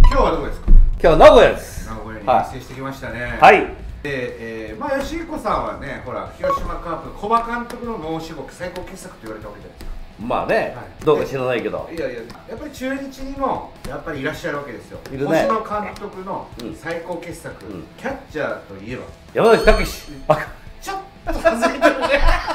今日はどこですか？ 今日は名古屋です。 名古屋に遠征してきましたね。 はい。 で、まあ吉彦さんはね、ほら広島カープ古葉監督の申し子最高傑作と言われたわけじゃないですか。 まあね、どうか知らないけど。 いやいや、やっぱり中日にもやっぱりいらっしゃるわけですよ。 いるね。 星野監督の最高傑作、キャッチャーといえば山崎武史。 ちょっと外れてるね。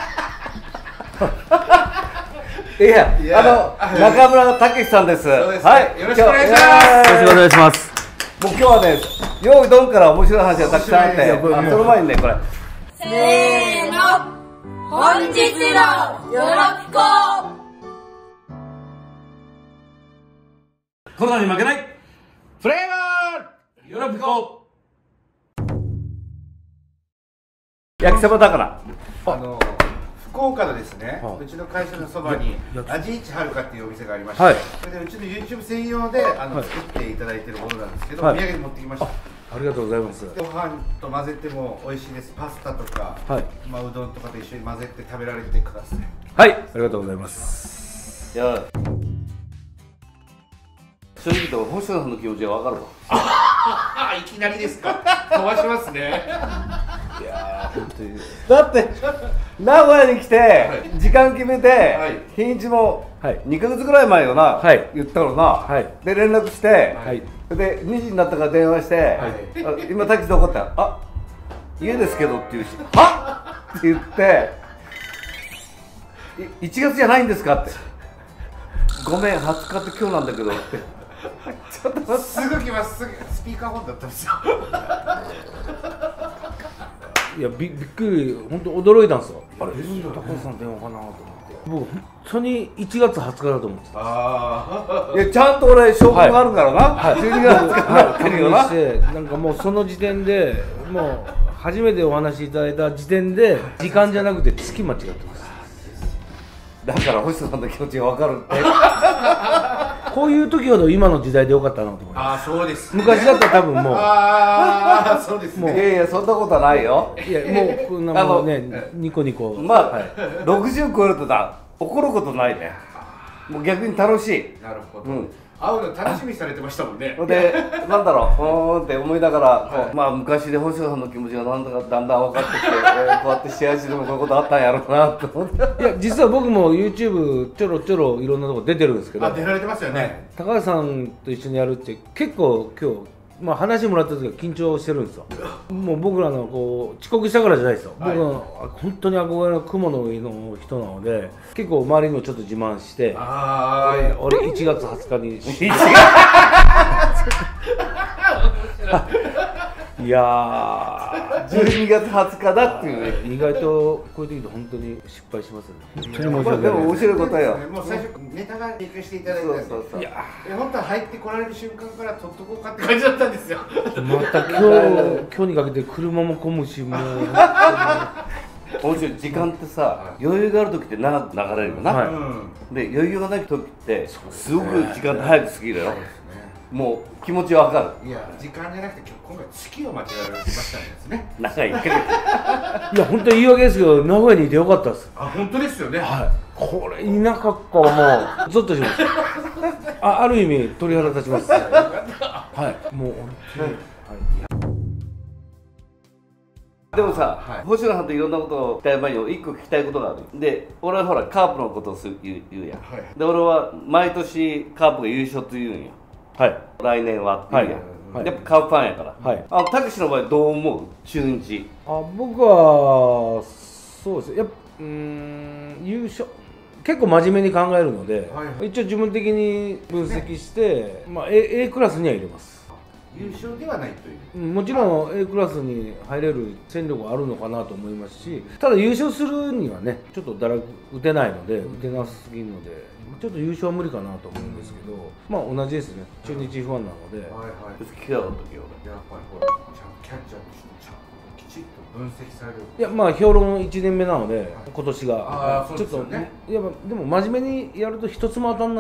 いや、中村武さんです。 はい、よろしくお願いします。 よろしくお願いします。 もう今日はね、用意ドンから面白い話がたくさんあって、その前にね、これ。 せーの、本日のよろぴこ。 コロナに負けないフレーバーよろぴこ。 焼きそばだから。 福岡のですね、うちの会社のそばに味一はるかっていうお店がありまして、それでうちの YouTube 専用で作っていただいているものなんですけど、お土産に持ってきました。 ありがとうございます。 ご飯と混ぜても美味しいです。パスタとか、まあうどんとかと一緒に混ぜて食べられてください。 はい、ありがとうございます。 いや、正直言うと星野さんの気持ちは分かるわ。 いきなりですか？飛ばしますね。 いやー、本当に。だって名古屋に来て時間決めて日にちも2ヶ月ぐらい前よな、言ったのな。で連絡して、で2時になったから電話して「今タキシどこ?」って「あ、家ですけど」って言うし「はっ!」って言って「1月じゃないんですか?」って「ごめん、20日って今日なんだけど」って。 ちょっとすぐ来ます。スピーカーフォンだったんですよ。 いや、びっくり、本当驚いたんですよ。あれ、高橋さん電話かなと思って。僕、本当に1月20日だと思ってた。 いや、ちゃんと俺、証拠があるからな。12月20日になってるよな。 なんかもうその時点で、もう初めてお話しいただいた時点で、時間じゃなくて月間違ってます。 だから星野さんの気持ちが分かるって。 こういう時ほど今の時代でよかったなと思います。 そうです。 昔だったら多分もう。 そうですね。 いやいや、そんなことはないよ。 いや、もうこんなもうね、ニコニコ。 まあ、60超えるとだ、怒ることないね。もう逆に楽しい。 なるほど。会うの楽しみにされてましたもんね。 で、なんだろう、って思いながら、まあ昔で星野さんの気持ちがなんだかだんだん分かってきて、こうやって試合中でもこういうことあったんやろうなと思って。 いや、実は僕も YouTube ちょろちょろいろんなとこ出てるんですけど。 出られてますよね。 高橋さんと一緒にやるって結構今日。まあ話もらった時は緊張してるんですよ。もう僕らのこう遅刻したからじゃないですよ。僕は本当に憧れの雲の上の人なので、結構周りにもちょっと自慢して、俺1月20日にいやー、 12月20日だっていうね。 意外とこういう時本当に失敗しますよね。本当に申し訳ない。 でも面白いことよ。 もう最初ネタが提供していただいたんですよ。いや、本当は入ってこられる瞬間から取っとこうかって感じだったんですよ。 また今日にかけて車も混むし、もう面白い。時間ってさ、余裕がある時って長く流れるよな。で、余裕がない時ってすごく時間って早く過ぎるよ。もう気持ちわかる。 いや、時間じゃなくて今回月を間違えられてましたんですね。 長い1ヶ月。 いや、本当に言い訳ですけど、名古屋にいてよかったです。 本当ですよね。 これいなかったらもうゾッとします。ある意味鳥肌立ちます。もう本当に。 でもさ、星野さんといろんなことを聞きたい前に1個聞きたいことがある。で、俺はほらカープのことを言うやん。で、俺は毎年カープが優勝って言うんよ。来年はっていうやん。やっぱカープファンやから。たけしの場合どう思う？中日。 僕はそうです。優勝結構真面目に考えるので、一応自分的に分析して、まあ A クラスには入れます。 優勝ではないという。 もちろん A クラスに入れる戦力があるのかなと思いますし、ただ優勝するにはね、ちょっと打てないので、打てなすぎるので、ちょっと優勝は無理かなと思うんですけど、まあ同じですね。中日ファンなので。 聞きたかったけど、 やっぱりほら、キャッチャーとしてきちっと分析される。 いや、まあ評論1年目なので、今年がちょっとね。 いや、でも真面目にやると一つも当たらないですよね。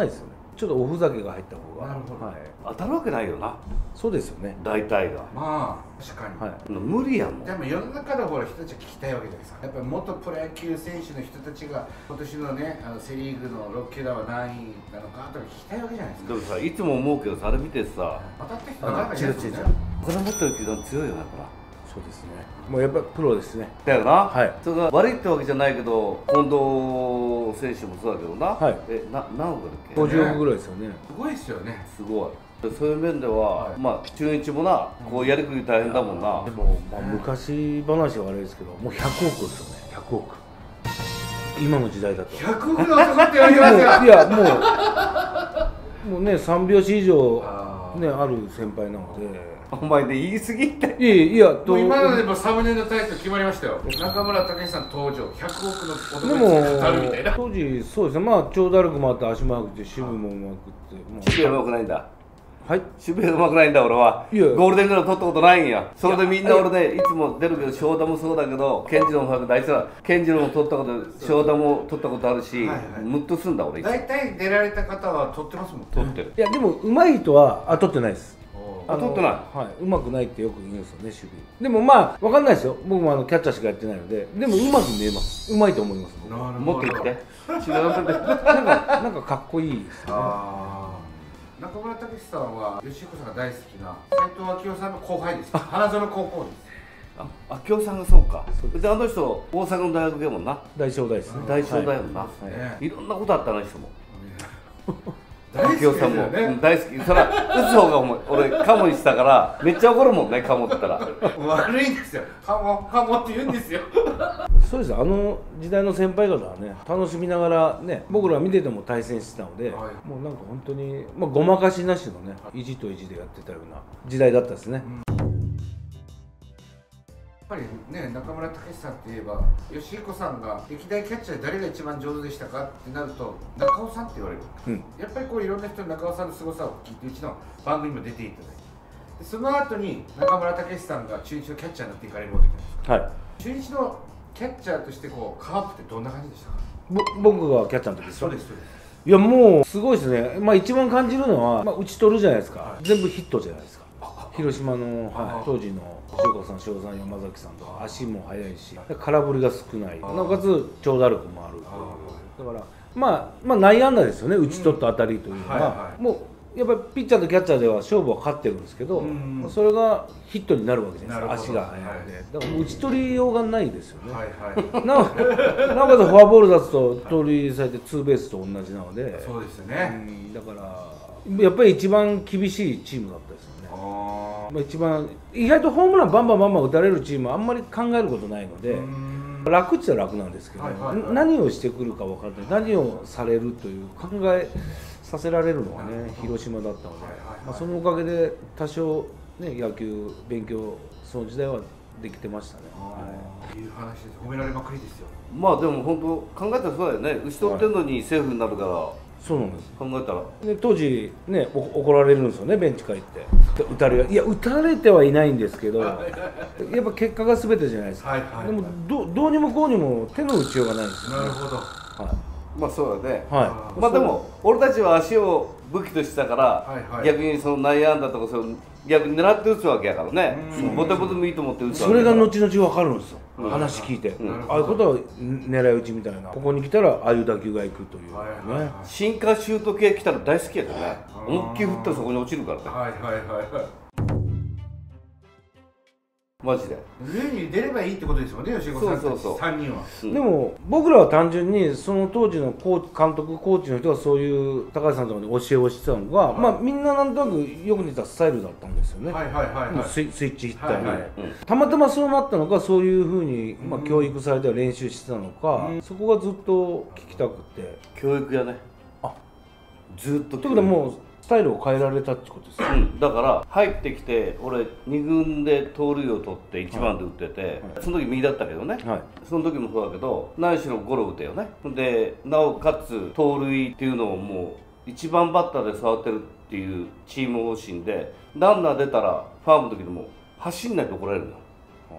ちょっとおふざけが入った方が、 なるほど、 はい、当たるわけないよな。 そうですよね、 大体が。 まあ確かに、 はい、 無理やもん。 でも世の中のほら人たちは聞きたいわけじゃないですか。やっぱり元プロ野球選手の人たちが今年のねセ・リーグの6球団は何位なのかとか聞きたいわけじゃないですか。 でもさ、いつも思うけどさ、あれ見てさ、 当たった人なかなかいないですよね。 お金持ってる球団強いよね、ほら。 そうですね、もうやっぱプロですね。 だよな、 はい、 それが悪いってわけじゃないけど、近藤選手もそうだけどな、 はい、 何億だっけ、 50億ぐらいですよね。 すごいですよね。 すごい。そういう面では、まあ中日もな、こうやりくり大変だもんな。 でも、まあ、昔話はあれですけど、もう100億ですよね、100億。今の時代だと。 100億の男って言われてますよ。 いや、もうね、3拍子以上、ね、ある先輩なので。 お前で言い過ぎって。 いや、 もう今のでもサムネのタイトル決まりましたよ。中村武さん登場、100億の男に語るみたいな。 当時、そうですね、まあ、長打力もあって、足も速くて、守備もうまくって。 守備はうまくないんだ。 はい、 守備はうまくないんだ、俺は。 いやゴールデングラブ取ったことないんや。それでみんな俺ね、いつも出るけど、翔太もそうだけど、健次郎も大事だ。健次郎も取ったこと、翔太も取ったことあるし、ムッとすんだ、俺。 大体出られた方は取ってますもん。 取ってる。 いや、でも、うまい人は、取ってないです。 取ってない。 はい、うまくないってよく言うんですよね、守備。でもまあ、わかんないですよ。僕もキャッチャーしかやってないので、でもうまく見えます。うまいと思います。 もっと言って。違うなんかかっこいいですね。 中村武さんは吉彦さんが大好きな斉藤明夫さんの後輩です。花園高校です。 明夫さんがそうか。であの人大阪の大学でもんな。 大正大ですね。 大正大もんな。いろんなことあったあの人も。 明夫さんも大好き。そら打つ方が俺カモにしたからめっちゃ怒るもんね、カモって言ったら。 悪いんですよ。カモって言うんですよ。 そうです。あの時代の先輩方はね、楽しみながらね、僕ら見てても対戦してたので、もうなんか本当にまあごまかしなしのね、意地と意地でやってたような時代だったですね。 やっぱりね、中村武さんといえば吉彦さんが歴代キャッチャーで誰が一番上手でしたかってなると中尾さんって言われる、やっぱりこういろんな人に中尾さんの凄さを聞いてうちの番組にも出ていただいて、でその後に中村武さんが中日のキャッチャーになっていかれるわけじゃないですか。中日のキャッチャーとしてこうカープってどんな感じでしたか？ 僕がキャッチャーの時ですか？ そうですそうです。 いやもうすごいですね。まあ一番感じるのは、まあ、打ち取るじゃないですか、全部ヒットじゃないですか。広島の、当時の塩川さん、塩さん、山崎さんとか足も速いし、空振りが少ない、なおかつ長打力もあるという、だからまあ内野安打ですよね、打ち取った当たりというのは、もうやっぱりピッチャーとキャッチャーでは勝負は勝ってるんですけど、それがヒットになるわけじゃないですか、足が速いので、だから打ち取りようがないですよね。なおかつフォアボール出すと盗塁されてツーベースと同じなので、 そうですね。 だからやっぱり一番厳しいチームだったですよね。一番意外とホームランバンバン打たれるチームはあんまり考えることないので、楽っちゃ楽なんですけど、何をしてくるか分からない、何をされるという考えさせられるのがね、広島だったので、そのおかげで多少ね、野球勉強その時代はできてましたね。 いう話です。褒められまくりですよ。 まあでも本当考えたらそうだよね。打ち取ってんのにセーフになるから。 そうなんです。 考えたらで当時ね、怒られるんですよね、ベンチ帰って打たれ、いや打たれてはいないんですけど、やっぱ結果が全てじゃないですか。でもどうにもこうにも手の打ちようがないんですよ、ね。 なるほど。 まあそうだね。 はい。 まあでも俺たちは足を武器としてたから、逆にその内野安打とかそういう逆に狙って打つわけやからね。ボテボテもいいと思って打つわけ。 それが後々分かるんですよ。話聞いて、ああいうことは狙い撃ちみたいな、ここに来たらああいう打球がいくというね。 シンカーシュート系来たら大好きやからね。思いっきり振ったらそこに落ちるからね。マジで上に出ればいいってことですもんね、吉岡さんたち3人は。 でも僕らは単純にその当時の監督コーチの人がそういう高橋さんとかに教えをしてたのが、まあみんななんとなくよく似たスタイルだったんですよね。スイッチヒッターにたまたまそうなったのか、そういうふうにまあ教育されて練習してたのか、そこがずっと聞きたくて。 教育やね。ずっと。 ということはもうスタイルを変えられたってことですか？ だから入ってきて俺2軍で盗塁を取って1番で打ってて、その時右だったけどね、その時もそうだけど何しろゴロ打てよね。でなおかつ盗塁っていうのをもう1番バッターで触ってるっていうチーム方針で、ランナー出たらファームの時でも走んないと怒られるの。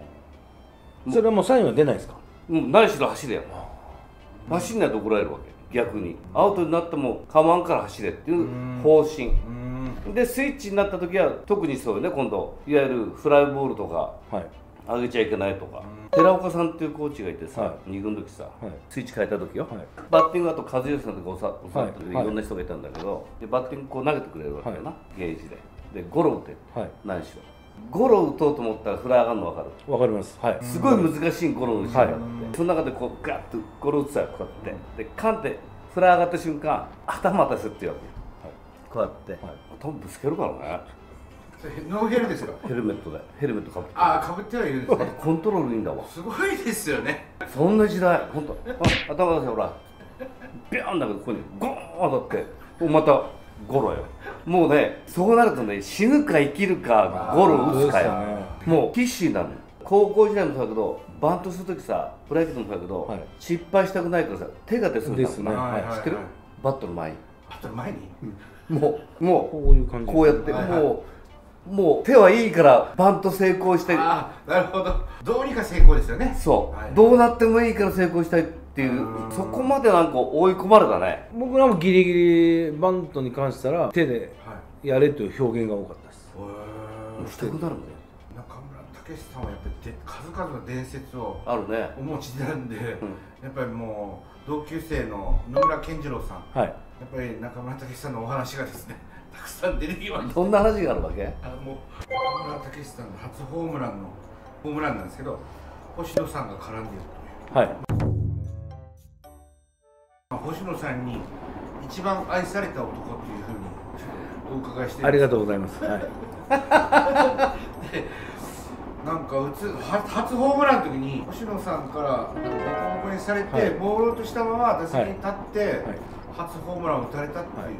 それはもうサインは出ないですか？ 何しろ走れよ。走んないと怒られるわけ。 逆にアウトになっても構わんから走れっていう方針で、スイッチになった時は特にそうよね。今度いわゆるフライボールとか、上げちゃいけないとか、寺岡さんっていうコーチがいてさ、2軍の時さ、スイッチ変えた時よ、バッティングあと和義さんとか教わってるいろんな人がいたんだけど、でバッティングこう投げてくれるわけよな、ゲージでゴロ打て、何しろゴロ打とうと思ったらフライ上がるの分かる？ 分かります。 すごい難しいゴロの打ち方があって、その中でこうガッとゴロ打つさ、こうやってでカンってフライ上がった瞬間頭当たせっていうわけ、こうやって頭ぶつけるからね。 ノーヘルですか？ ヘルメットで、ヘルメットかぶって、 ああ、かぶってはいるんですね。 コントロールいいんだわ。 すごいですよね。 そんな時代、本当。頭出せほら、ビャーンだけどここにゴーン当たって、またゴロよ。もうね、そうなるとね、死ぬか生きるかゴロ打つかよ。もう必死になる。高校時代もそうだけど、バントするときさ、プロ野球でもそうだけど、失敗したくないからさ、手が出すんだよ。知ってる？バットの前に。 バットの前に？ もうこういう感じ。 こうやって、もう手はいいからバント成功して。 ああ、なるほど。どうにか成功ですよね。 そう、どうなってもいいから成功したいっていう、そこまでなんか追い込まれたね。 僕らもギリギリバントに関したら手でやれという表現が多かったです。 したくなるね。 中村武史さんはやっぱり数々の伝説をあるねお持ちなんで、やっぱりもう同級生の野村健次郎さん、やっぱり中村武史さんのお話がですね、たくさん出てきました。 どんな話があるわけ？ もう中村武史さんの初ホームランなんですけど、星野さんが絡んでいるという。星野さんに一番愛された男というふうにお伺いして、 ありがとうございます。 なんか初ホームランの時に星野さんからボコボコにされて、朦朧としたまま打席に立って、初ホームランを打たれたっていう、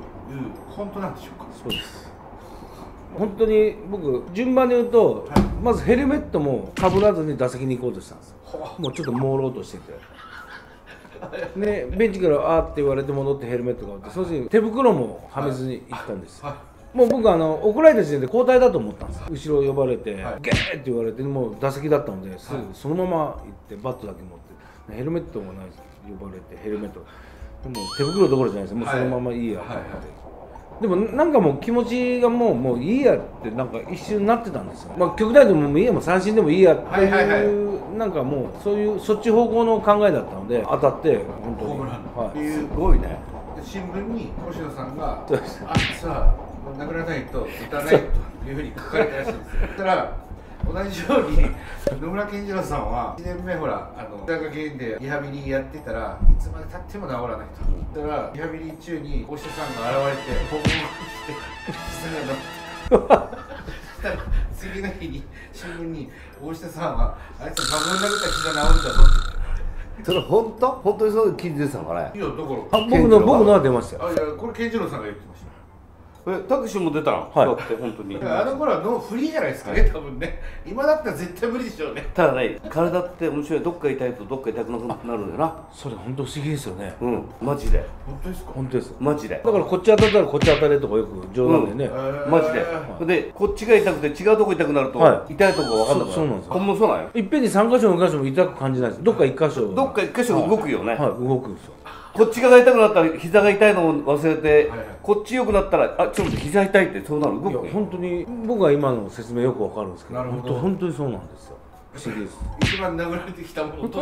本当なんでしょうか？ そうです。本当に僕順番で言うと、まずヘルメットもかぶらずに打席に行こうとしたんですよ。もうちょっと朦朧としてて、でベンチから「あ」って言われて戻ってヘルメットがあって、その時に手袋もはめずに行ったんです。もう僕送られた時点で交代だと思ったんです。後ろ呼ばれて、ゲーって言われて、もう打席だったので、すぐそのまま行ってバットだけ持ってヘルメットもない、呼ばれてヘルメット、でも手袋どころじゃないです。もうそのままいいやと思って、でもなんかもう気持ちがもういいやってなんか一瞬なってたんですよ。極端でもいいや、もう三振でもいいやっていう、なんかもうそういうそっち方向の考えだったので、当たって本当にホームラン、すごいね。 新聞に星野さんが「あさあ殴らないと打たない」というふうに書かれたらしいんですよ。そしたら同じように野村健次郎さんは1年目ほら大学原因でリハビリやってたらいつまでたっても治らないと。そしたらリハビリ中にお医者さんが現れてボコボコして膝が治った。そしたら次の日に新聞にお医者さんはあいつバブル殴ったら膝治るんだぞって。 それ本当にそういう記事出てたのかね？ いや、だから僕のは出ましたよ。 いや、これ健次郎さんが言ってました。 たけしも出たの？だって本当に。 あの頃はノーフリーじゃないですかね、多分ね。今だったら絶対無理でしょうね。 ただね、体って面白い。どっか痛いとどっか痛くなくなるんだよな。 それ本当不思議ですよね。 マジで。 本当ですか？ 本当です。 マジで。 だからこっち当たったらこっち当たれとかよく冗談でね。 マジで。で、こっちが痛くて違うとこ痛くなると痛いとこが分かんなくなる。 そうなんですよ。 今後そうなんよ。 いっぺんに3箇所も2箇所も痛く感じないです。どっか1箇所。 どっか1箇所動くよね。 動くんですよ。 こっちが痛くなったら膝が痛いのを忘れて、こっち良くなったらちょっと膝痛いってそうなる。動く。いや本当に僕は今の説明よくわかるんですけど、本当にそうなんですよ。不思議です。 一番殴られてきたものと。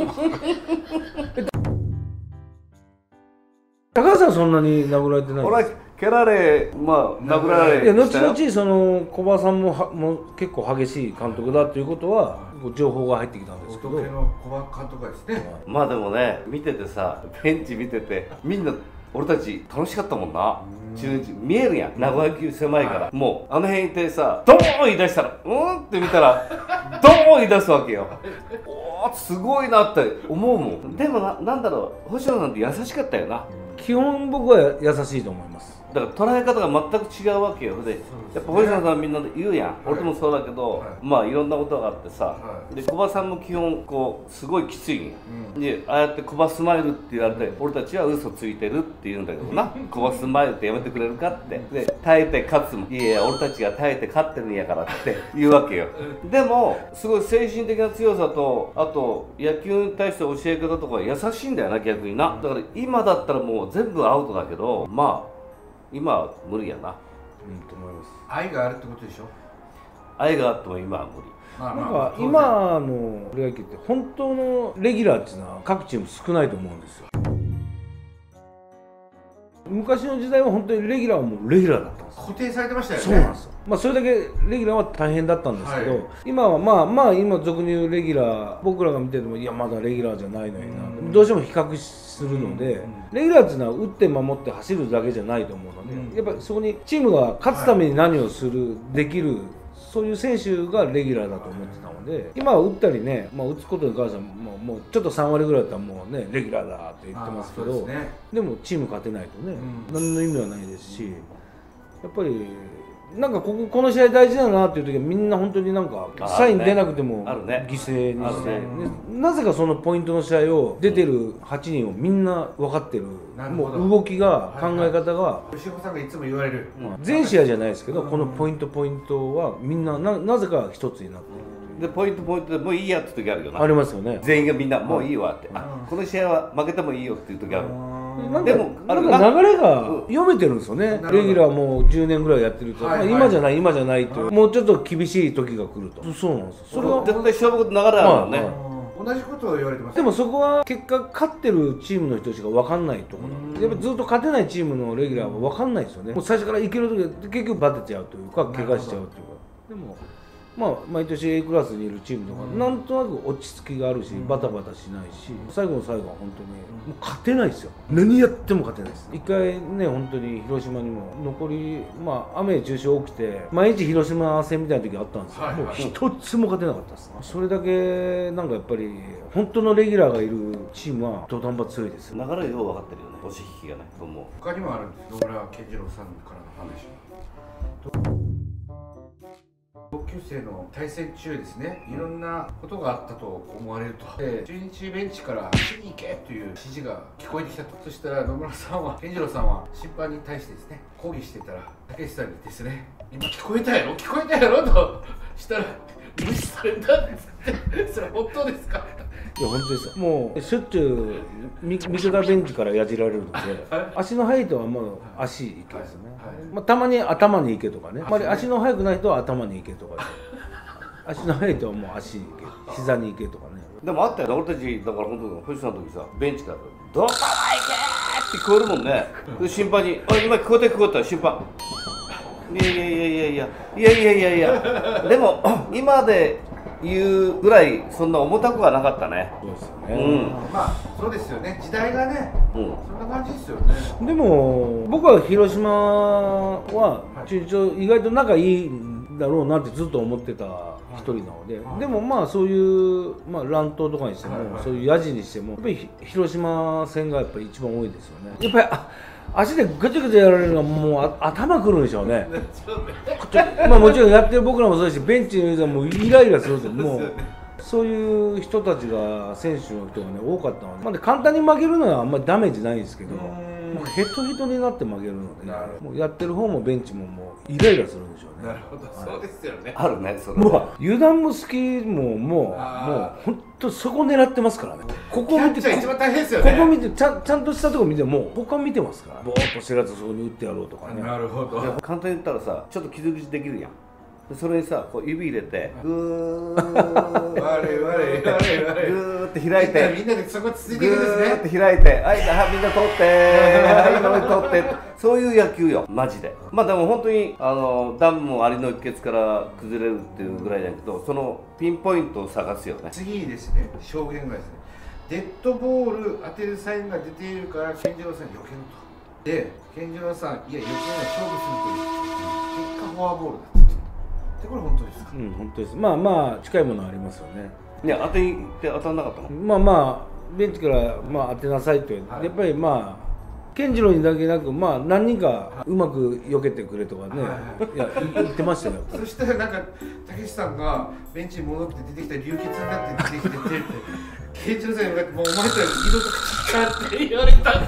高橋さんそんなに殴られてない。 俺蹴られ、殴られ。 いや後々その小葉さんも結構激しい監督だということは情報が入ってきたんですけど。 小葉監督ですね。 でもね、見ててさ、ベンチ見ててみんな俺たち楽しかったもんな。中日見えるやん、名古屋球狭いから。もうあの辺いてさ、ドーン言い出したらって見たらドーン言い出すわけよ。おーすごいなって思うもん。でもなんだろう、星野さんって優しかったよな。 基本僕は優しいと思います。 だから捉え方が全く違うわけよ。でやっぱ星野さんみんなで言うやん、俺もそうだけど、まあいろんなことがあってさ、でコバさんも基本こうすごいきついで、ああやってコバスマイルって言われて、俺たちは嘘ついてるって言うんだけどな、コバスマイルってやめてくれるかって、で耐えて勝つも、いやいや俺たちが耐えて勝ってるんやからって言うわけよ。でもすごい精神的な強さと、あと野球に対して教え方とか優しいんだよな、逆にな。だから今だったらもう全部アウトだけど、まあ今は無理やな。 と思います。 愛があるってことでしょ。 愛があっても今は無理。 なんか今のプロ野球って本当のレギュラーっていうのは各チーム少ないと思うんですよ。昔の時代は本当にレギュラーはもうレギュラーだったんです。 固定されてましたよね。 そうなんですよ。それだけレギュラーは大変だったんですけど、今はまあ今俗に言うレギュラー、僕らが見ててもいやまだレギュラーじゃないのにな、どうしても比較するので、レギュラーっていうのは打って守って走るだけじゃないと思うので、やっぱりそこにチームが勝つために何をする、できる、そういう選手がレギュラーだと思ってたので、今は打ったりね、打つことに関してはもうちょっと3割ぐらいだったらもうねレギュラーだって言ってますけど、でもチーム勝てないとね、何の意味はないですし、やっぱりなんかこの試合大事だなっていう時はみんな本当になんかサイン出なくても犠牲にして、なぜかそのポイントの試合を出てる8人をみんな分かってる、もう動きが考え方が吉岡さんがいつも言われる全試合じゃないですけど、このポイントはみんななぜか一つになってる。 でポイントでもういいやって時あるよな。 ありますよね。 全員がみんなもういいわって、この試合は負けてもいいよっていう時ある。 でもなんか流れが読めてるんですよね。レギュラーもう10年ぐらいやってると、今じゃないと、もうちょっと厳しい時が来ると。そうなんですよ。それは絶対勝負事流れあるよね。 同じことを言われてます。 でもそこは結果勝ってるチームの人しか分かんないところなんで、やっぱずっと勝てないチームのレギュラーは分かんないですよね。もう最初からいける時は結局バテちゃうというか怪我しちゃうというか。でも毎年 A クラスにいるチームとか、なんとなく落ち着きがあるし、バタバタしないし、最後の最後は本当にもう勝てないですよ。何やっても勝てないです。一回ね、本当に広島にも残り雨中止多くて毎日広島戦みたいな時あったんですよ。もう一つも勝てなかったです。それだけなんかやっぱり本当のレギュラーがいるチームは土壇場強いです。 流れよう分かってるよね、押し引きがね。 他にもあるんです。野村健次郎さんからの話。同級生の対戦中ですね、いろんなことがあったと思われると。で、中日ベンチから走りに行けという指示が聞こえてきたと。そしたら野村さんは、健次郎さんは審判に対してですね、抗議してたら、竹内さんにですね、今聞こえたやろとしたら、無視されたんですって。それ本当ですか？ いや本当ですよ。もうしょっちゅう味方ベンチからやじられるので、足の速い人はもう足いけですよね。たまに頭にいけとかね。足の速くない人は頭にいけとか。足の速い人はもう足にいけ、膝にいけとかね。 でもあったよね、俺たちだから本当に星さんの時さ、ベンチからどこまで行けって聞こえるもんね。で審判に今聞こえた審判。いやでも今で言うぐらいそんな重たくはなかったね。 そうですよね。 そうですよね。時代がね、そんな感じですよね。 でも僕は広島は意外と仲いいんだろうなってずっと思ってた一人なので、でもそういう乱闘とかにしても、そういうヤジにしてもやっぱり広島戦がやっぱり一番多いですよね。やっぱり足でぐちゃぐちゃやられるのはもう頭くるんでしょうね。もちろんやってる僕らもそうですし、ベンチのユーザーもイライラするんですよ。もうそういう人たちが選手の人がね多かったので、簡単に負けるのはあんまりダメージないんですけど、もうヘトヘトになって負けるので、もうやってる方もベンチももうイライラするんでしょうね。 なるほど、そうですよね。 あるね、それ。 もう油断も好きもう本当そこ狙ってますからね。ここ見て一番大変ですよね。 ここ見てちゃんとしたとこ見ても他見てますから。ぼーっとしてるやつそこに打ってやろうとかね。 なるほど。 簡単に言ったらさ、ちょっと傷口できるやん。それにさ、こう指入れてグーって開いて、 みんなでそこ続いていくんですね。 グーって開いて、はいみんな取ってはい取って、そういう野球よマジで。でも本当にダムもアリの一穴から崩れるっていうぐらいだけど、そのピンポイントを探すよね。 次ですね、証言がですね、デッドボール当てるサインが出ているから健次郎さんに避けると。で、健次郎さん、いや、余計な勝負するという結果フォアボールだって言って。これ本当ですか？ 本当です。近いものありますよね。 いや、当たんなかったの？ ベンチから当てなさいと、やっぱり結健次郎にだけなく、まあ何人かうまく避けてくれとかね、いや言ってましたよ。 そしたらなんかたけしさんがベンチに戻って出てきたら流血になって出てきてて、健次郎さんに向かってもうお前とは二度と口かって言われたん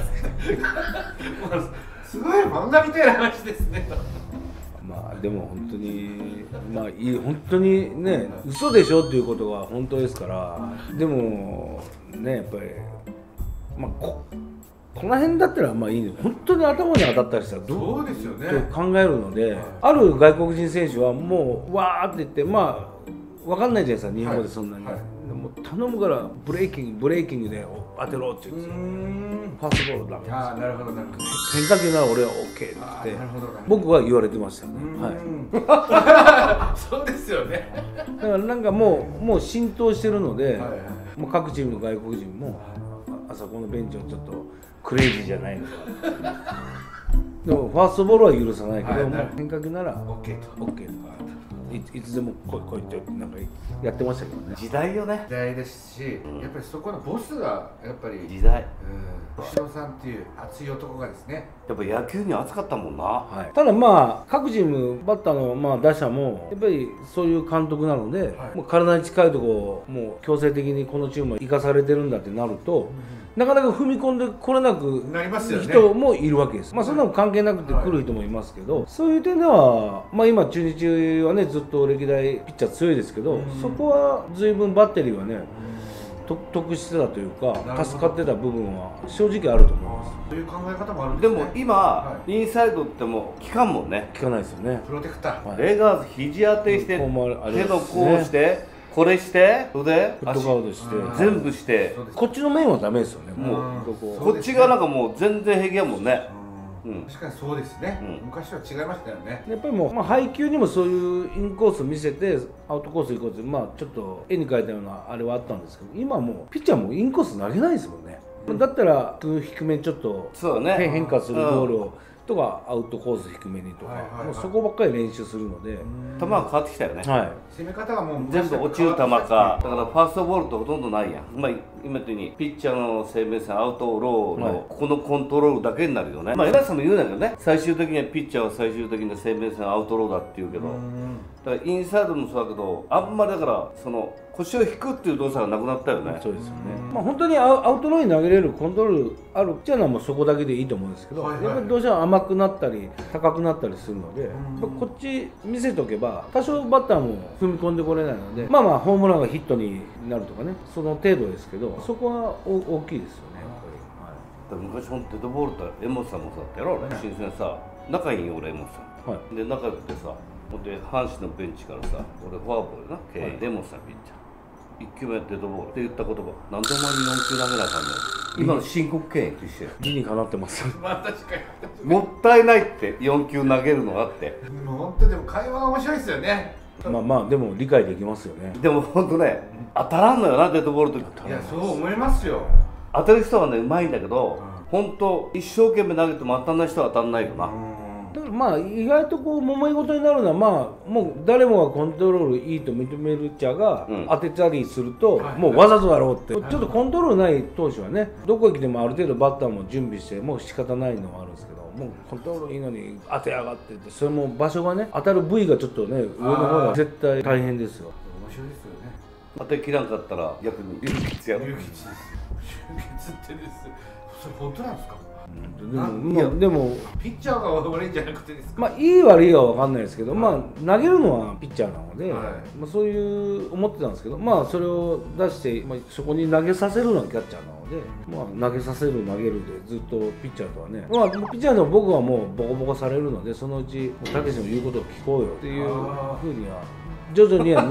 ですすごい漫画みたいな話ですね。 まあでも本当にまあ本当にね、嘘でしょっていうことが本当ですから、でもね、やっぱりまあこの辺だったらまあいいんで、本当に頭に当たったりしたらどうですよねと考えるので、ある外国人選手はもうわーって言って、まあ分かんないじゃないですか、日本語でそんなに、はいはい、でも頼むからブレイキングで当てろって言うんですよ。ファーストボールだめです。 ああ、なるほどなるほど。 変化球なら俺は OK って言って僕は言われてましたね。 はい。そうですよね。 だからなんかもう浸透してるので、もう各チームの外国人もあそこのベンチをちょっとクレイジーじゃないのか。でもファーストボールは許さないけど、変化球なら OK とかいつでも来いってなんかやってましたけどね。 時代よね。 時代ですし、やっぱりそこのボスがやっぱり時代。 星野さんっていう熱い男がですね。 やっぱ野球に熱かったもんな。 はい、ただまあ各チームバッターのまあ打者もやっぱりそういう監督なので、もう体に近いところもう強制的にこのチームは生かされてるんだってなると。なかなか踏み込んでこれなくなりますよね。人もいるわけです。まあそんなの関係なくて来る人もいますけど、そういう点ではまあ今中日はねずっと歴代ピッチャー強いですけど、そこは随分バッテリーはね得してたというか助かってた部分は正直あると思います。 そういう考え方もあるんですね。 でも今、インサイドっても効かんもんね。 効かないですよね。 プロテクター。 レガーズ肘当てして手のこうして。これして腕フットガードして全部してこっちの面はダメですよね。もうこっちがなんかもう全然平気やもんね。 確かにそうですね。昔は違いましたよね。 やっぱりもう配球にもそういうインコース見せてアウトコース行こうって、まあちょっと絵に描いたようなあれはあったんですけど、今もうピッチャーもインコース投げないですもんね。だったら低めにちょっと変化するボールをとかアウトコース低めにとか、もうそこばっかり練習するので球が変わってきたよね。 攻め方がもう全部落ちる球か、だからファーストボールとほとんどないやん。まあ今言ったようにピッチャーの生命線アウトローのここのコントロールだけになるよね。まあ江田さんも言うんだけどね、最終的にはピッチャーは最終的に生命線アウトローだって言うけど、だからインサイドもそうだけど、あんまりだからその腰を引くっていう動作がなくなったよね。 そうですよね。まあ本当にアウトローに投げれるコントロールあるっていうのはもうそこだけでいいと思うんですけど、やっぱりどうしても甘くなったり高くなったりするので、こっち見せとけば多少バッターも踏み込んでこれないので、まあホームランがヒットになるとかね、その程度ですけど、そこは大きいですよね。やっぱり昔本当デッドボールって江本さんもさやろうね、新鮮さ仲いいよ俺江本さん、で仲良くてさ、で阪神のベンチからさ、俺フォアボールな江本さんピッチャー1球目デッドボールって言った言葉、なんでお前に4球投げなあかんの。今の申告敬遠と一緒や。 理にかなってます。 まあ確かにもったいないって4球投げるのがあって、 もう本当でも会話が面白いですよね。 まあでも理解できますよね。 でも本当ね、当たらんのよなデッドボールの時。 いやそう思いますよ。 当たる人はねうまいんだけど、本当一生懸命投げても当たんない人は当たんないよな。 だからまあ意外とこう揉め事になるのは、まあもう誰もがコントロールいいと認めるピッチャーが当てたりすると、もうわざとだろうって、ちょっとコントロールない投手はね、どこへ来てもある程度バッターも準備してもう仕方ないのはあるんですけど、もうコントロールいいのに当てやがってって、それも場所がね、当たる部位がちょっとね上の方が絶対大変ですよ。 面白いですよね。 当てきらんかったら逆に流血やろ。 流血です。流血ってです。それ本当なんですか。 でもピッチャーが悪いんじゃなくてですか。 まあいい悪いは分かんないですけど、まあ投げるのはピッチャーなので、まあそういう思ってたんですけど、まあそれを出して、まあ、そこに投げさせるのはキャッチャーなので、まあ投げさせる投げるでずっとピッチャーとはね、まあピッチャーでも僕はもうボコボコされるので、そのうちたけしの言うことを聞こうよっていうふうには徐々には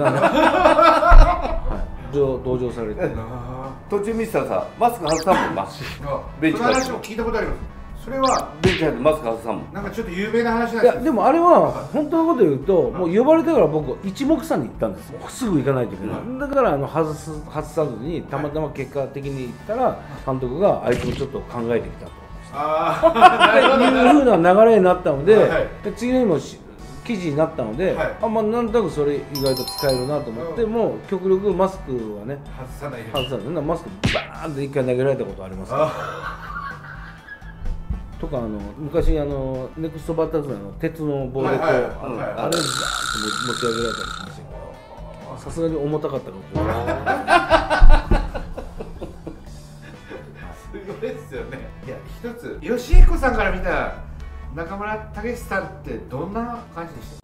同情されて。 途中見てたらさ、マスク外さんもんな。 ベンチから話も聞いたことあります。それはベンチ入ってマスク外さんもん。 なんかちょっと有名な話なんですけど。 いやでもあれは本当のこと言うと、もう呼ばれてから僕一目散に行ったんですよ。すぐ行かないといけない。だから外さずにたまたま結果的に行ったら監督があいつもちょっと考えてきたと。いうふうな流れになったので、次の日も記事になったので、まあなんとなくそれ意外と使えるなと思って、もう極力マスクはね外さない。マスクバーンって一回投げられたことありますから。 とか昔ネクストバッターズの鉄の棒でこうあれをガーッと持ち上げられたりしましたけど、さすがに重たかったのすごいですよね。いや一つ吉彦さんから見た中村武さんってどんな感じでした？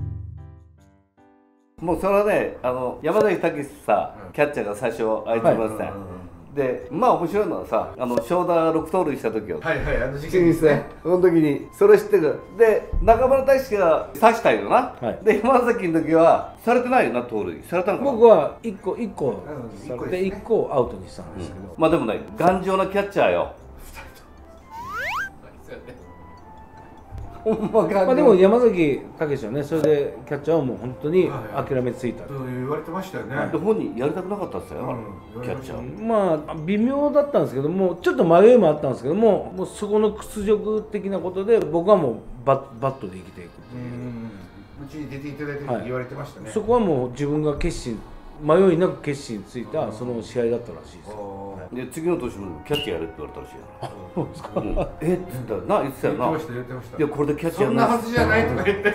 もうそれはね、山崎武さ、キャッチャーが最初相手ました。で、まあ面白いのはさ、正田6盗塁した時を、 はいはい、事件ですね。 その時にそれ知ってる。で、中村大輔が刺したよな。で、山崎の時はされてないよな、盗塁されたのかな。 僕は1個されて1個アウトにしたんですけど、 まあでもね、頑丈なキャッチャーよ。 まあでも山崎武はね、それでキャッチャーはもう本当に諦めついたと言われてましたよね。 で本人やりたくなかったですよ、キャッチャー。 まあ微妙だったんですけども、ちょっと迷いもあったんですけども、もうそこの屈辱的なことで僕はもうバットで生きていくっていう、 うちに出ていただいて言われてましたね。 そこはもう自分が迷いなく決心ついたその試合だったらしいです。 で次の年もキャッチャーやれって言われたらしいよ。そうですか。えって言ったら言ってたよな。いやこれでキャッチャーそんなはずじゃないとか言って。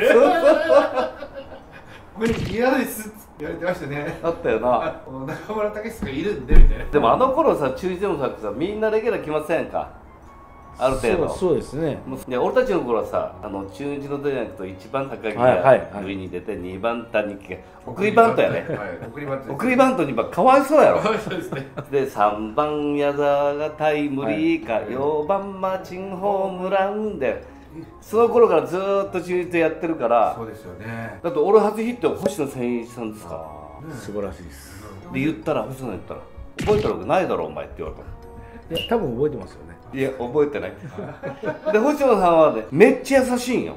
無理嫌ですって言われてましたね。 あったよな。 中村武がいるんでみたいな。 でも頃さ、中日でもさみんなレギュラー来ませんか。ある程度。 そうですね。 で俺たちの頃はさ、中日の出なくと一番高木が上に出て、2番谷木が送りバントやね。送りバントにかわいそうやろ。で3番矢沢がタイムリーか、4番マーチンホームランで、その頃からずーっと中日でやってるから。 そうですよね。 だって俺初ヒット星野千一さんですか。 素晴らしいです。 で言ったら星野言ったら覚えたわけないだろお前って言われた。 いや多分覚えてますよね。 いや覚えてない。で星野さんはねめっちゃ優しいんよ。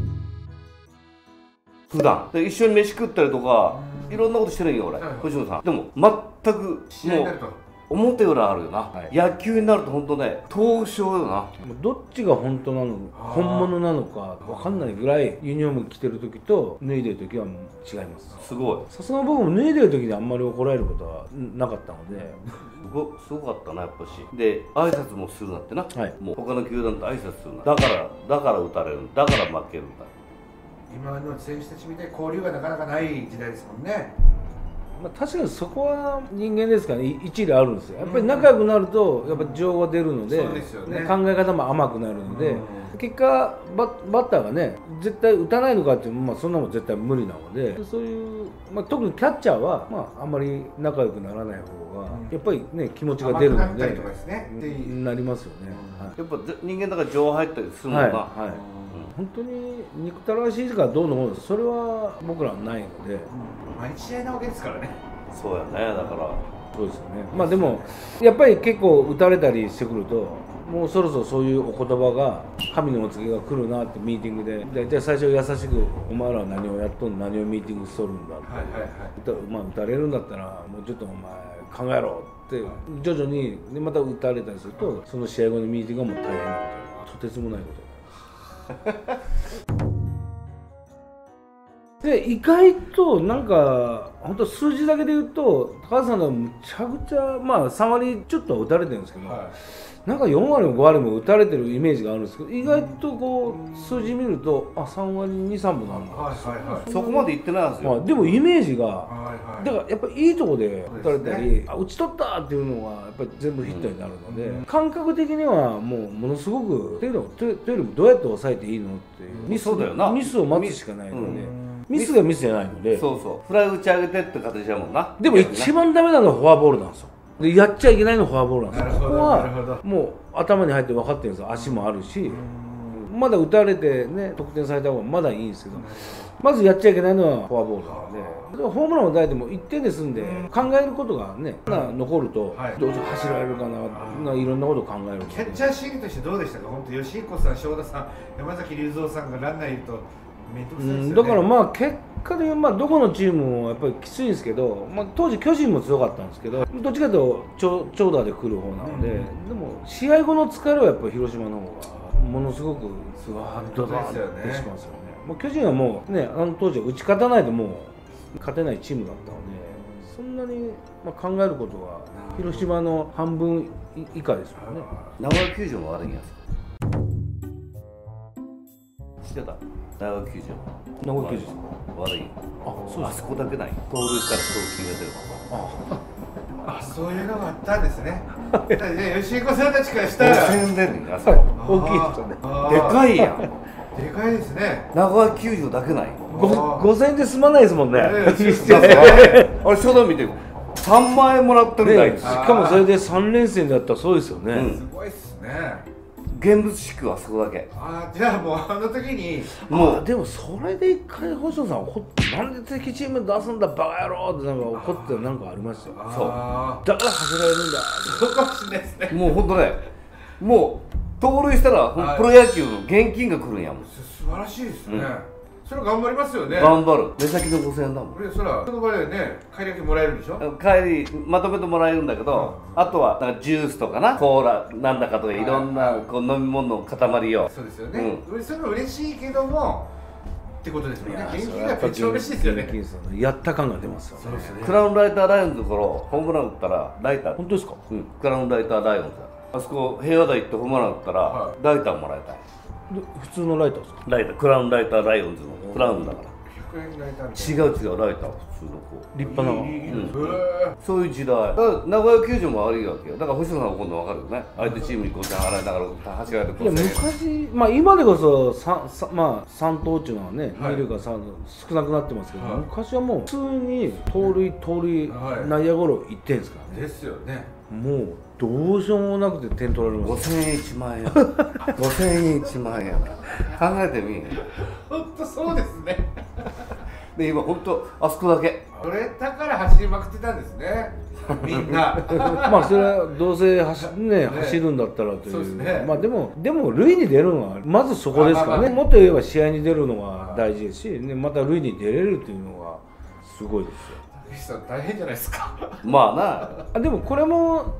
普段で一緒に飯食ったりとかいろんなことしてるんよ俺、星野さん。でも全くもう表裏あるよな、野球になると本当ね闘将よな。 どっちが本当なの本物なのか分かんないぐらい、ユニフォーム着てる時と脱いでる時はもう違います。 すごい。 さすが僕も脱いでる時であんまり怒られることはなかったので、 すごかったなやっぱし。で挨拶もするなってな、もう他の球団と挨拶するな。だから打たれる、だから負けるんだ。 今の選手たちみたいに交流がなかなかない時代ですもんね。 まあ確かにそこは人間ですからね、一理あるんですよ。やっぱり仲良くなるとやっぱ情が出るので、考え方も甘くなるので、結果バッターがね絶対打たないのかっていう、まあそんなもん絶対無理なので、そういう、まあ、特にキャッチャーはまああんまり仲良くならない方がやっぱりね気持ちが出るのでなりますよね。 やっぱ人間だから情入ったりするのかな。 本当に憎たらしいかどうのもそれは僕らはないので、 毎日試合なわけですからね。 そうやね。だからそうですよね。まあでもやっぱり結構打たれたりしてくると、もうそろそろそういうお言葉が神のお告げが来るなってミーティングで大体最初優しく「お前らは何をやっとんの、何をミーティングしとるんだ」って、まあ打たれるんだったらもうちょっとお前考えろって徐々にでまた打たれたりすると、その試合後のミーティングがもう大変なこと、とてつもないことで、意外となんか本当数字だけで言うと高橋さんはむちゃくちゃ、まあ3割ちょっとは打たれてるんですけど、なんか4割も5割も打たれてるイメージがあるんですけど、意外とこう数字見ると3割2、3分なんだ、 そこまでいってないんですよ。 でもイメージがだからやっぱりいいとこで打たれたり、打ち取ったっていうのがやっぱり全部ヒットになるので、感覚的にはもうものすごくというよりもどうやって抑えていいのっていうミスを待つしかないので、ミスがミスじゃないので、 そうそうフライ打ち上げてって形だもんな。 でも一番ダメなのはフォアボールなんですよ。でやっちゃいけないのはフォアボールなんですよ。ここはもう頭に入って分かってるんですよ。足もあるし、まだ打たれてね得点された方がまだいいんですけど、まずやっちゃいけないのはフォアボールなので、ホームランを打たれても1点で済んで考えることがね残ると、どう走られるかないろんなことを考える。 キャッチャー心理としてどうでしたか。本当吉彦さん、正田さん、山崎隆三さんがランナーいるとだからまあ結果でまあどこのチームもやっぱりきついんですけど、まあ、当時巨人も強かったんですけど、どっちかというと長打で来る方なので、でも試合後の疲れはやっぱり広島の方がものすごくスワーッとダーッてしますよね。もう巨人はもうね当時は打ち勝たないともう勝てないチームだったので、そんなにまあ考えることは広島の半分以下ですよね。 名古屋球場も悪いんやつ。 知ってた？長岡球場。 長岡球場悪い。あそこだけない。盗塁したら送金が出る。 そういうのがあったんですね。吉彦さんたちからしたら 5000円出るんや。大きいですよね。でかいやん。 でかいですね。 長岡球場だけない。 5000円で済まないですもんね。あれ初段見て3万円もらってるんだよ。 しかもそれで3連戦だったらそうですよね。 すごいっすね。 現物支給はそこだけ。 じゃあもうあの時にもうでもそれで一回星野さん怒ってなんで敵チーム出すんだバカ野郎ってなんか怒ってなんかありましたよ。 そうだから走られるんだ。 そうかもしれないですね。 もう本当ね、もう盗塁したらプロ野球の現金が来るんやもん。 素晴らしいですね。それ頑張りますよね。 頑張る。目先の5000円だもん。 それはその場でね、帰りだけもらえるんでしょ。 帰りまとめてもらえるんだけど、あとはなんかジュースとかな、コーラなんだかとかいろんなこう飲み物の塊を。 そうですよね。それは嬉しいけどもってことですよね。現金がやっぱ一番嬉しいですよね。 やった感が出ますよね。 クラウンライターライオンズの頃ホームラン打ったらライター。 本当ですか？ クラウンライターライオンズ。あそこ平和台行ってホームラン打ったらライターもらえた。 普通のライターですか？ ライター、クラウンライターライオンズのクラウンだから。違うライター、普通のこう立派な、 そういう時代。だから名古屋球場も悪いわけよ。だから星野さんは今度分かるよね。相手チームに5000払いながら走られて5000円。 昔、まあ今でこそ3投っていうのはね、2塁が3少なくなってますけど、昔はもう普通に盗塁内野ゴロ1点ですからね。 ですよね。 もうどうしようもなくて点取られます。 5000円1万円5000円1万円考えてみ。 本当そうですね。 で今本当あそこだけそれだから走りまくってたんですね、みんな。 まあそれはどうせ走るんだったらという、まあでも塁に出るのはまずそこですからね。もっと言えば試合に出るのが大事ですし、また塁に出れるというのがすごいですよ。 竹内さん大変じゃないですか。 まあな。 でもこれも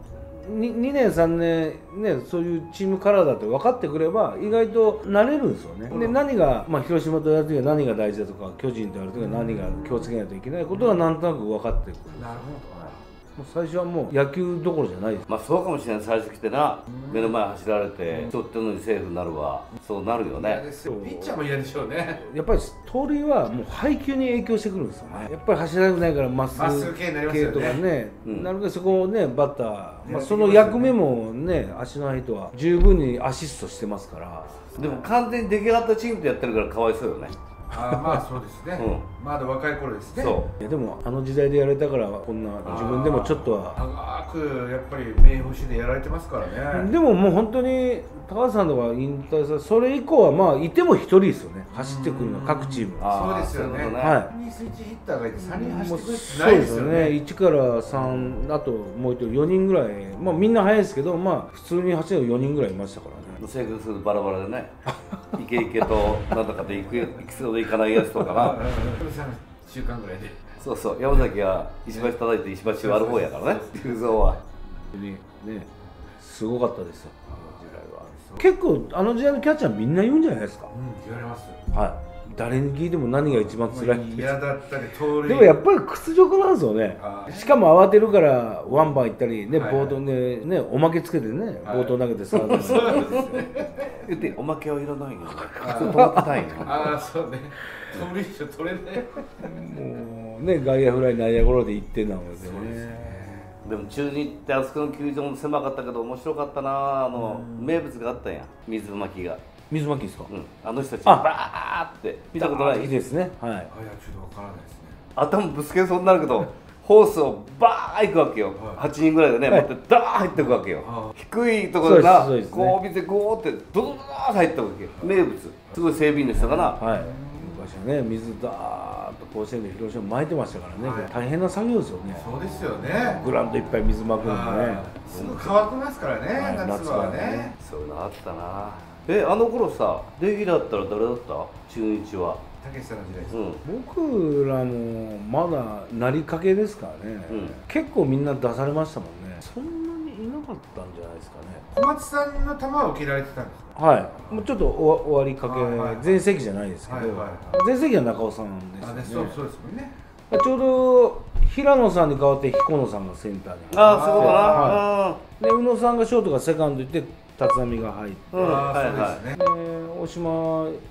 2年3年ね、そういうチームカラーだって分かってくれば意外と慣れるんですよね。で何が、まあ、広島とやるときは何が大事だとか、巨人とやるときは何が気をつけないといけないことがなんとなく分かってくる。 なるほど。 もう最初はもう野球どころじゃないです。 まあそうかもしれない。最初来てな、目の前走られて取ってるのにセーフになるわ。そうなるよね。 ピッチャーも嫌でしょうね。 やっぱり盗塁はもう配球に影響してくるんですよね。やっぱり走られないからまっすぐ系とかね、なるべくそこをねバッター、まあ、その役目もね、足の人は十分にアシストしてますから。 でも完全に出来上がったチームでやってるからかわいそうよね。 まあそうですね。まだ若い頃ですね。 そうでもあの時代でやれたからこんな自分でもちょっとは長くやっぱり名捕手でやられてますからね。 でももう本当に高橋さんとか引退さ、それ以降はまあいても1人ですよね、走ってくるのは各チーム。 そうですよね。 はい。 2スイッチヒッターがいて3人走ってくるってそうですよね。1から3、あともう1人4人ぐらい、まあみんな速いですけど、まあ普通に走る4人ぐらいいましたからね。 性格するバラバラでね、イケイケとなんとかで行くそうで行かないやつとかな。 週間ぐらいで。 そうそう、山崎は石橋叩いて石橋割る方やからね、龍造は。 ね、すごかったですよ、あの時代は。結構あの時代のキャッチャーみんな言うんじゃないですか。 言われます。 はい。誰に聞いても何が一番辛いって。 嫌だったり盗塁。 でもやっぱり屈辱なんですよね。しかも慌てるからワンバン行ったりね、冒頭でねおまけつけてね、冒頭投げてサードに言っておまけはいらないよね。普通止まってないよ。 そうね。盗塁者取れない。 もうね、外野フライ内野ゴロで1点なのですよね。 でも中日ってあそこの球場も狭かったけど面白かったな。名物があったんや、水まきが。 水まきですか？ あの人たちバーって見たことないですね。はい。 いやちょっとわからないですね。 頭ぶつけそうになるけどホースをバー行くわけよ。8人ぐらいでね持ってダー入っていくわけよ。低いところでなこう見てゴーってドドドー入ったわけよ。名物すごい整備員でしたかな。 はい。昔はね水ダーッと甲子園で広島巻いてましたからね。大変な作業ですよね。 そうですよね。 グラウンドいっぱい水まくのもね。 すぐ乾きますからね、夏はね。 そういうのあったな。あの頃さ、レギュラーだったら誰だった？中日は。 竹内さんの時代です。 僕らもまだなりかけですからね。結構みんな出されましたもんね。そんなにいなかったんじゃないですかね。 小松さんの球を受けられてたんですか？ はい。もうちょっと終わりかけ、全盛期じゃないですけど、全盛期は中尾さんですよね。 そうですもんね。 ちょうど平野さんに代わって彦野さんがセンターに入って、 そうだな。で宇野さんがショートがセカンド行って立浪が入って、大島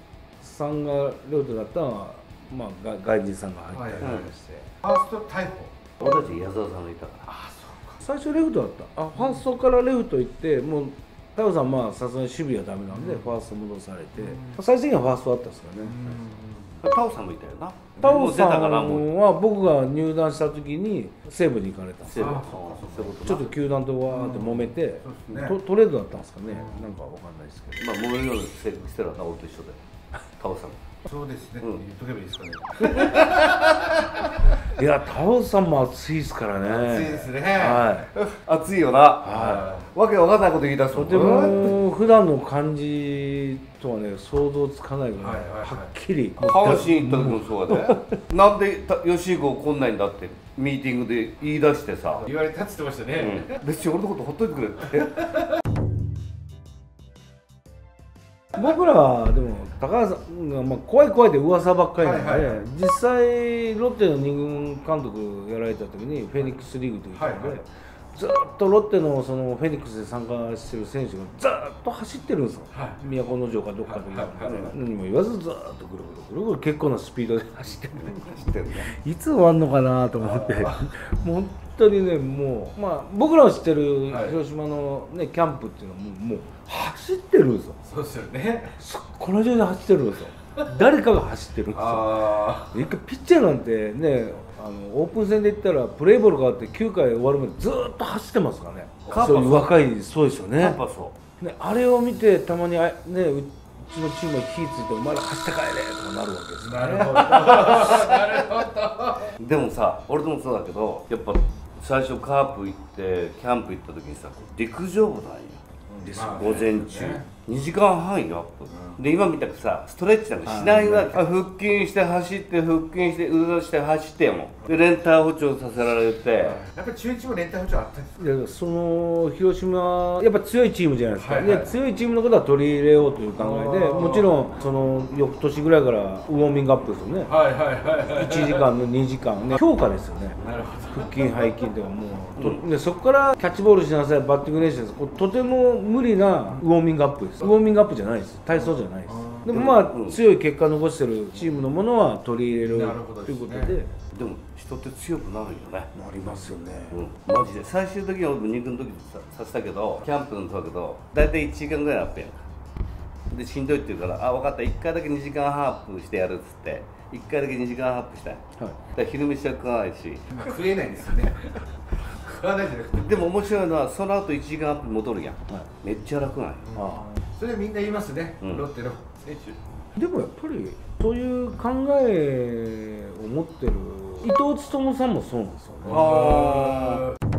さんがレフトだったのは、まあ、外人さんが入ったりして、 ファースト逮捕、 俺たち矢沢さんがいたから。 ああそうか、 最初レフトだった。ファーストからレフト行って、もうタオさんまあさすがに守備はダメなんで、ファースト戻されて、最終的にはファーストだったんですかね。 タオさんもいたよな。 タオさんは僕が入団した時に西武に行かれたんですよ。ちょっと球団とわーって揉めて、トレードだったんですかね、なんかわかんないですけど。 まあ揉めるようにしてるのは俺と一緒で、タオさん。 そうですね、言っとけばいいですかね。 いや、タオさんも熱いですからね。 熱いですね。 はい。 熱いよな。はい。わけわかんないこと言い出す。 とても普段の感じとはね、想像つかないぐらいはっきり。 阪神行った時もそうだね。なんで吉彦来んないんだってミーティングで言い出してさ。 言われたって言ってましたね。 別に俺のことほっといてくれって。 僕らはでも高橋さんがまあ怖い怖いで噂ばっかりなので、実際ロッテの2軍監督やられた時にフェニックスリーグということで、ずっとロッテのそのフェニックスで参加してる選手がずっと走ってるんですよ、都城かどっかで何も言わずずっとぐるぐるぐる結構なスピードで走ってるね。いつ終わるのかなと思ってもう本当にね、もうまあ僕らの知ってる広島のねキャンプっていうのはもう走ってるんですよ。 そうですよね。 この状態で走ってるんですよ。誰かが走ってるんですよ。一回ピッチャーなんてね、オープン戦で言ったらプレーボール変わって9回終わるまでずっと走ってますからね。そういう若い、そうですよね。ね、あれを見てたまにね、うちのチームが火ついてお前ら走って帰れとかなるわけですね。なるほど。 なるほど。でもさ、俺でもそうだけど、やっぱ最初カープ行ってキャンプ行った時にさ、陸上部なんよ。午前中2時間半よ、アップで今みたくさストレッチなんかしないわけ。腹筋して走って腹筋して腕出して走ってもで連帯保証させられて、 やっぱり中日も連帯保証あったんですか。 いや、その広島やっぱ強いチームじゃないですか、で強いチームのことは取り入れようという考えで、もちろんその翌年ぐらいからウォーミングアップですよね。1時間の2時間ね、強化ですよね。なるほど。腹筋背筋とかもう、でそこからキャッチボールしなさい、バッティング練習です。とても無理なウォーミングアップです。ウォーミングアップじゃないです、体操じゃないです。でもまあ、強い結果を残してるチームのものは取り入れるということで。 でも人って強くなるよね。 なりますよね。 マジで最終的には2軍の時させたけど、キャンプの時だけど大体1時間ぐらいあったやんか。でしんどいって言うから「あ、分かった、1回だけ2時間ハープしてやる」っつって1回だけ2時間ハープしたい。だから昼飯は食わないし食えないですよね。食わないじゃなくて。 でも面白いのはその後1時間アップ戻るやん。めっちゃ楽なんよ。 それみんな言いますね、ロッテの選手。 でもやっぱりそういう考えを持ってる伊藤勉さんもそうなんですよね。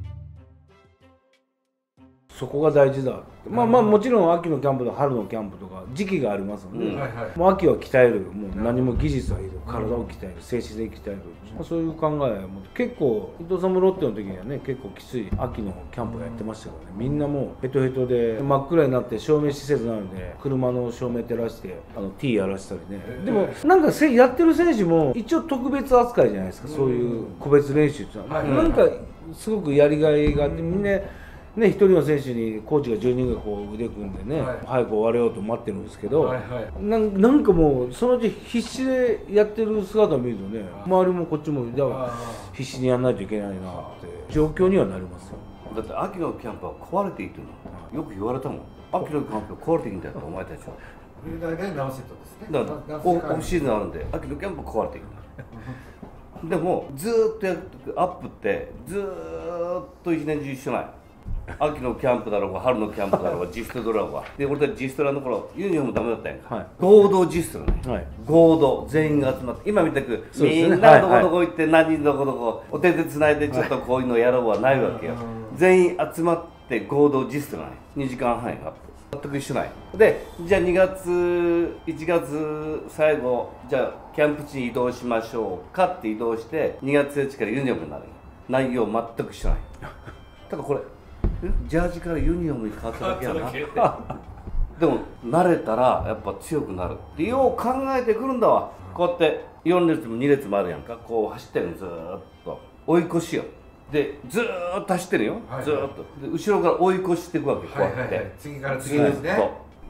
そこが大事だって。まあもちろん秋のキャンプと春のキャンプとか時期がありますので、もう秋は鍛える、もう何も技術はいる、体を鍛える、精神で鍛える、そういう考えも結構伊藤さんもロッテの時にはね、結構きつい秋のキャンプやってましたからね。みんなもうヘトヘトで真っ暗になって照明施設なので車の照明照らしてT やらしたりね。でもなんかやってる選手も一応特別扱いじゃないですか、そういう個別練習っていうのは。なんかすごくやりがいがあって、みんなね、一人の選手にコーチが10人がこう腕組んでね、早く終われようと待ってるんですけど、なんかもうそのうち必死でやってる姿を見るとね、周りもこっちも必死にやらないといけないなって状況にはなりますよ。 だって秋のキャンプは壊れていくのよく言われたもん。秋のキャンプは壊れていくんだよお前たちは。 大体ナウセットですね。 だからオフシーズンあるんで秋のキャンプは壊れていくんだ。でもずーっとやってアップってずーっと一年中一緒ない。秋のキャンプだろうが春のキャンプだろうがジストだろうがで、俺たちジストラの頃ユニフォームダメだったやんか、合同ジストラね、合同全員が集まって今みたくみんなどこどこ行って何人どこどこお手でつないでちょっとこういうのやろうはないわけよ。全員集まって合同ジストラね、2時間半やから全く一緒ない。でじゃあ2月1月最後じゃあキャンプ地に移動しましょうかって移動して2月1日からユニフォームになる。内容全く一緒ない。だからこれジャージからユニフォームに変わっただけやなってでも慣れたらやっぱ強くなるってよう考えてくるんだわ。こうやって4列も2列もあるやんか、こう走ってるのずーっと追い越しよ。でずーっと走ってるよ、ずーっとで後ろから追い越していくわけ、こうやって次から次ですね。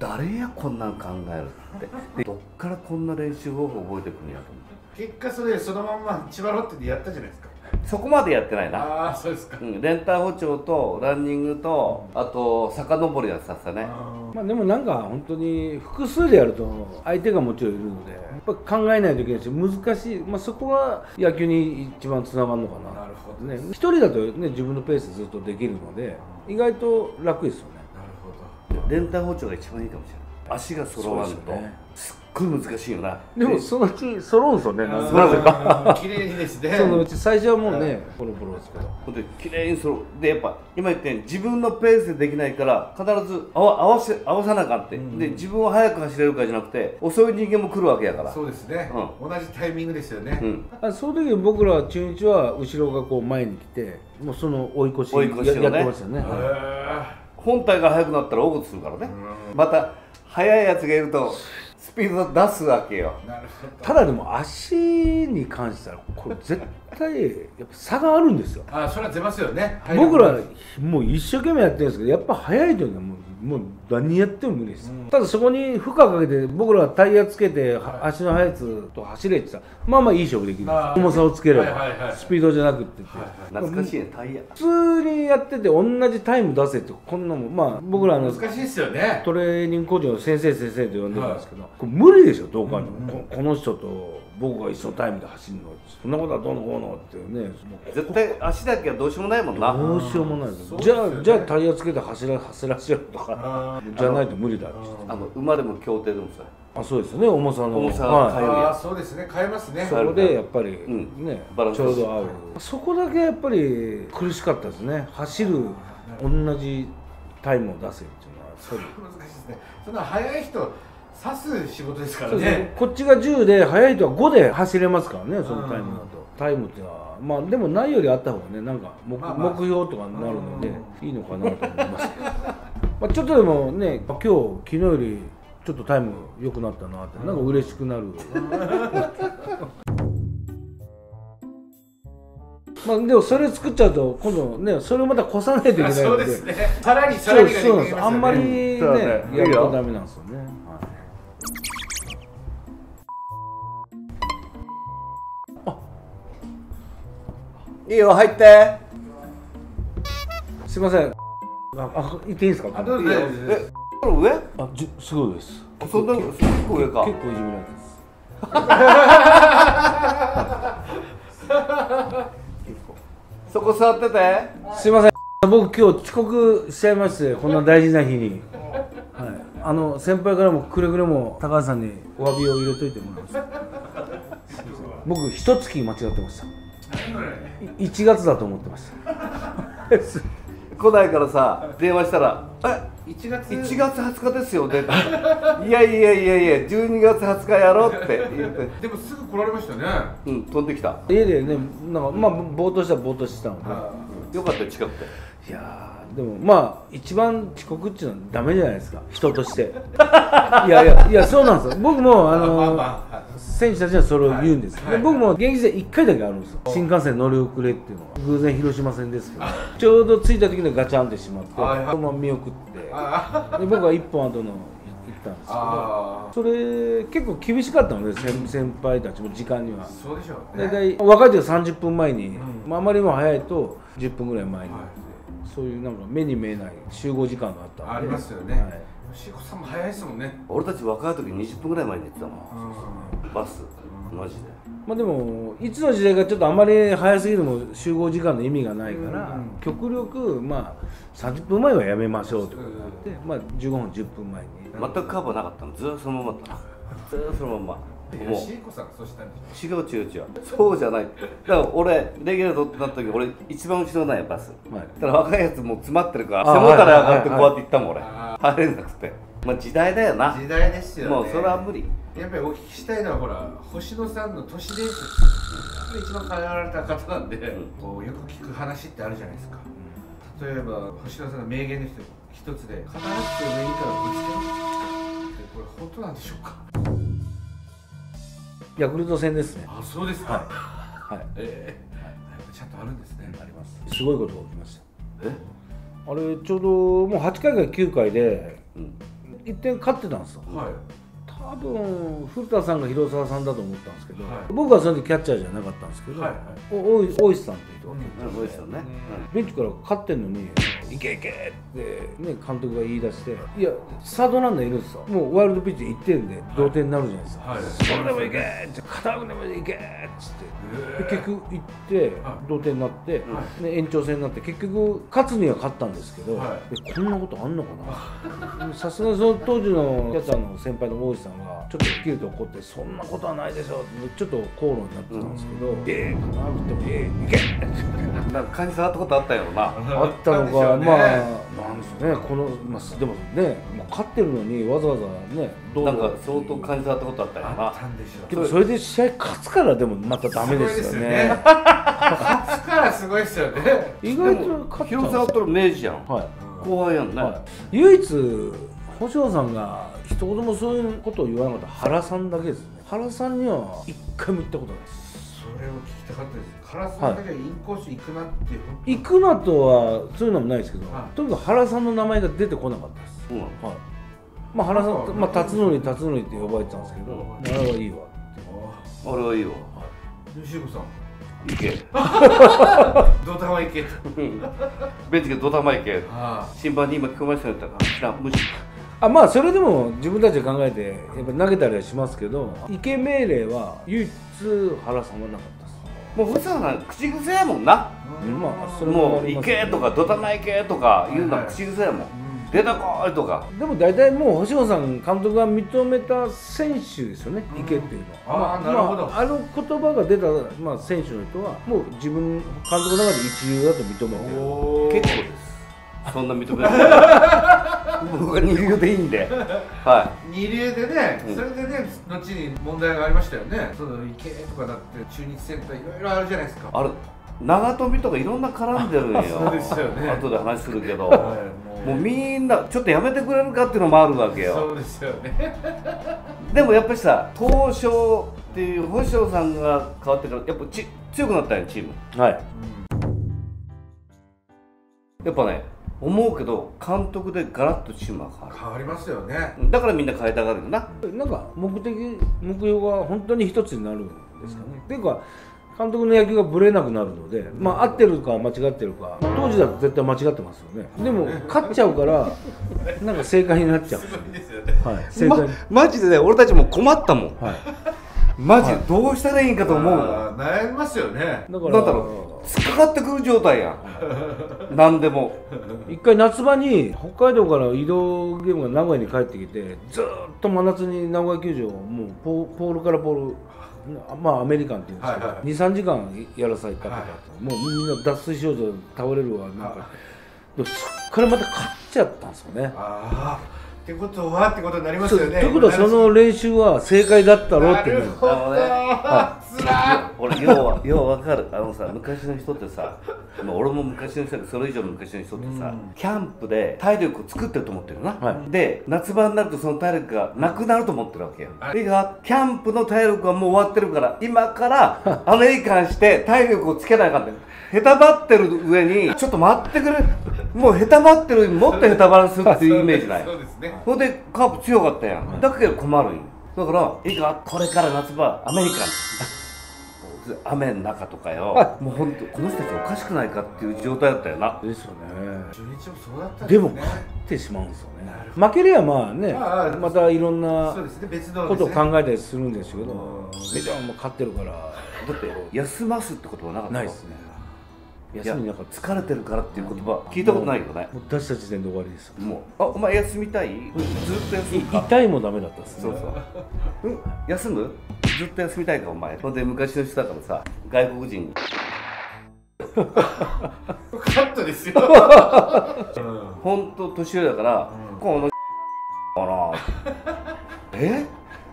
誰やこんなん考えるってでどっからこんな練習方法覚えてくんやと思って、 結果そのまんま千葉ロッテでやったじゃないですか。 そこまでやってないな。 ああ、そうですか。 レンター補聴とランニングとあと遡りやってたね。 まあでもなんか本当に複数でやると相手がもちろんいるのでやっぱ考えないといけないし難しい、まあ、そこが野球に一番つながるのかな。 なるほどね、一人だとね自分のペースでずっとできるので意外と楽ですよね。 なるほど。 レンター補聴が一番いいかもしれない。足が揃わんとすっごい難しいよな。 でもそのうち揃うんですよね、なぜか綺麗にですね。 そのうち最初はもうねボロボロですけどほんで綺麗に揃う。でやっぱ今言ったように自分のペースでできないから必ず合わさなあかんって、で自分は速く走れるかじゃなくて遅い人間も来るわけやから。 そうですね、同じタイミングですよね。 その時僕ら中日は後ろがこう前に来てもうその追い越しやってましたよね。 本体が速くなったら大事するからね。また速いやつがいるとスピード出すわけよ。 ただでも足に関してはこれ絶対やっぱ差があるんですよ。 あ、それは出ますよね。 僕らもう一生懸命やってるんですけどやっぱ速いというのはもう何やっても無理です、ただそこに負荷かけて僕らがタイヤつけて足の速いやつと走れって言ったらまあまあいい勝負できるんです。重さをつければスピードじゃなくて懐かしいね。タイヤ普通にやってて同じタイム出せってこんなもんまあ僕ら難しいですよね。 トレーニングコーチの先生と呼んでるんですけど、これ無理でしょどう考えても、この人と僕が一緒のタイムで走るのそんなことはどうのこうのってね絶対足だけはどうしようもないもんな。 どうしようもないです。じゃあタイヤつけて走らせろとかじゃないと無理だって。 馬でも競艇でもさそうですよね。重さが変えるやつ。そうですね、変えますね。 そこでやっぱりねちょうど合う。そこだけやっぱり苦しかったですね。走る同じタイムを出せっていうのはそれ難しいですね。そんな速い人刺す仕事ですからね。 こっちが10で速い人は5で走れますからね。そのタイムだとタイムっていうのはまあでもないよりあった方がねなんか目標とかになるのでいいのかなと思いますけどまあちょっとでもね今日昨日よりちょっとタイム良くなったなってなんか嬉しくなるまあでもそれ作っちゃうと今度ねそれをまた越さないといけないので。 そうですね。さらにができますよね。 あんまりねやるとダメなんですよね。 いいよ入って。 すいません。行っていいですか。 どうぞ。これ上？ すごいです。 そんな結構上か。 結構いじめられてます。 そこ座ってて。 すいません。僕今日遅刻しちゃいましてこんな大事な日に。はい。先輩からもくれぐれも高橋さんにお詫びを入れといてもらいます。僕一月間違ってました。1月だと思ってました来ないからさ電話したら 「1月 20日ですよね」いや12月20日やろって言ってでもすぐ来られましたね。 飛んできた。 家でねなんかまあぼーっとしてたのでよかったよ近くて。 いやでもまあ一番遅刻っていうのはダメじゃないですか人としていやそうなんですよ。僕も選手たちにはそれを言うんです。で僕も現役時代1回だけあるんですよ。新幹線乗り遅れっていうのは偶然広島線ですけどちょうど着いた時にガチャンってしまってそのまま見送ってで僕は1本後の行ったんですけどそれ結構厳しかったので先輩たちも時間には。 そうでしょうね。 大体若い時は30分前にあまりにも早いと10分ぐらい前にそういうなんか目に見えない集合時間があったんで。 ありますよね。吉子さんも早いですもんね。 俺たち若い時20分ぐらい前に寝てたもんバスマジで。 まあでもいつの時代かちょっとあまり早すぎるも集合時間の意味がないから極力まあ30分前はやめましょうってことになってまあ15分10分前に全くカーブなかったの。ずっとそのままだった。ずっとそのまま。 吉子さんがそうしたんでしょ。 違うそうじゃない。だから俺レギュラー取ってなった時俺一番後ろなんやバス。だから若いやつもう詰まってるから背もたれ上がってこうやって行ったもん俺。入れなくて。まあ時代だよな。 時代ですよね。 もうそれは無理。 やっぱりお聞きしたいのはほら星野さんの都市伝説一番考えられた方なんで、こうよく聞く話ってあるじゃないですか。例えば星野さんの名言の一つで必ず上にからぶつけるってこれ本当なんでしょうか。 ヤクルト戦ですね。 あ、そうですか。 はい。 ちゃんとあるんですね。 あります。すごいことが起きました。あれちょうどもう8回か9回で、 1点勝ってたんですよ。多分古田さんが広沢さんだと思ったんですけど、僕はその時キャッチャーじゃなかったんですけど、大石さんっていう人が大石さんね、 ベンチから勝ってんのに「いけいけ!」ってね監督が言い出して「いやサードランナーいるんですよ、もうワイルドピッチ1点で同点になるじゃないですか、それでもいけ!」って「片腕でもいけ!」っつって結局行って同点になって延長戦になって結局勝つには勝ったんですけど、こんなことあんのかな。さすがにその当時のキャッチャーの先輩の大石さんがちょっと吹っ切れて怒って「そんなことはないでしょ」ってちょっと口論になってたんですけど「ええかな」って言っても「ええいけ!」 なんか感じ触ったことあったよな。 あったのか、まあなんでしょうね、このまあでもね、もう勝ってるのにわざわざね、 なんか相当感じ触ったことあったよな。 でもそれで試合勝つからでもまたダメですよね。 勝つからすごいですよね。 意外と勝っ広沢と明治やん。後輩やんね。 唯一星野さんが一言もそういうことを言わなかった原さんだけですね。原さんには一回も言ったことないです。 それを聞きたかったです。原さんだけはインコース行くなって行くなとはそういうのもないですけど、とにかく原さんの名前が出てこなかったです。まあ原さん、まあ辰徳って呼ばれてたんですけど、あれはいいわって。 俺はいいわ。 吉岡さん。 行け。 ドタマ行け。 ベンチがドタマ行け。審判に今聞こえましたよって言ったら、無視。 まあそれでも自分たちで考えてやっぱ投げたりはしますけど、行け命令は唯一原さんはなかったです。 もう普通は口癖やもんな。 まあそれもう行けとかドタマ行けとか言うのは口癖やもん。出たこいとか。 でも大体もう星野さん監督が認めた選手ですよね、行けっていうのは。 なるほど。 あの言葉が出たまあ選手の人はもう自分監督の中で一流だと認めてる。 結構です。そんな認めない。僕は二流でいいんで。はい。 二流でね、それでね、後に問題がありましたよね。その行けとかだって中日戦とかいろいろあるじゃないですか。 ある。長富とかいろんな絡んでるんよ。 そうですよね。 後で話するけど、もうみんなちょっとやめてくれるかっていうのもあるわけよ。 そうですよね。 でもやっぱりさ、東証っていう星野さんが変わってからやっぱ強くなったよチーム。はい。やっぱね。思うけど監督でガラッとチームは変わりますよね。 だからみんな変えたがるよな。 なんか目標が本当に一つになるんですかね。っていうか監督の野球がぶれなくなるので、まあ合ってるか間違ってるか、当時だと絶対間違ってますよね。でも勝っちゃうからなんか正解になっちゃう。はい。正解。 マジでね、俺たちも困ったもん。はい。マジでどうしたらいいんかと思う。 悩みますよね。 だから突っかかってくる状態やん。何でも。 一回夏場に北海道から移動ゲームが名古屋に帰ってきて、ずっと真夏に名古屋球場もうポールからポール、まあアメリカンっていうんですけど、23時間やらされたとか、もうみんな脱水症状倒れるわなんか、そっからまた勝っちゃったんですよね。 ってことはってことになりますよね。 ということはその練習は正解だったろうっていう。 俺ようわかる。さ、昔の人ってさ、俺も昔の人でそれ以上の昔の人ってさ、キャンプで体力を作ってると思ってるな。で夏場になるとその体力がなくなると思ってるわけよ。でキャンプの体力はもう終わってるから今からアメリカンして体力をつけないかんね。へたばってる上にちょっと待ってくれ、もうへたばってるもっとへたばらすっていうイメージない。そうですね。ほんでカープ強かったやん。だけど困るんよ。だからいいか、これから夏場アメリカン雨の中とかよ、もう本当この人たちおかしくないかっていう状態だったよな。 ですよね。 中日もそうだったんですね。 でも勝ってしまうんですよね。負けりゃまあね、またいろんなことを考えたりするんですけど、メジャーも勝ってるから。だって休ますって言葉なかった。 ないですね。 休みなかった。疲れてるからっていう言葉聞いたことないよね。 もう出した時点で終わりです。 もうお前休みたい？ずっと休むか。 痛いもダメだったですね。 そうそう。休む？ずっと休みたいかお前。ほんで昔の人だからさ、外国人にカットですよ。 本当年寄りだからこのかな。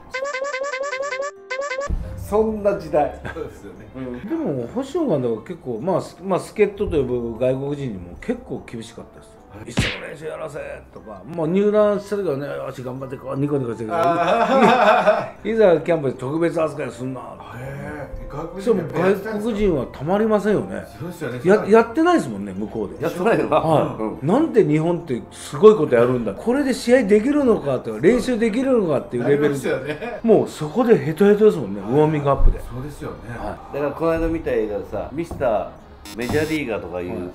そんな時代。そうですよね。でも星野監督は結構まあ助っ人と呼ぶ外国人にも結構厳しかったです。一緒の練習やらせとか、まあ入団した時はね、よし頑張ってこうニコニコしてるけど、いざキャンプで特別扱いすんな。 そう外国人はたまりませんよね。 そうですよね。 やってないですもんね、向こうで。 やってないよな。 はい。なんで日本ってすごいことやるんだ、これで試合できるのかとか練習できるのかっていうレベルで、もうそこでヘトヘトですもんね、ウォーミングアップで。 そうですよね。 だからこの間見た映画でさ、ミスターメジャーリーガーとかいう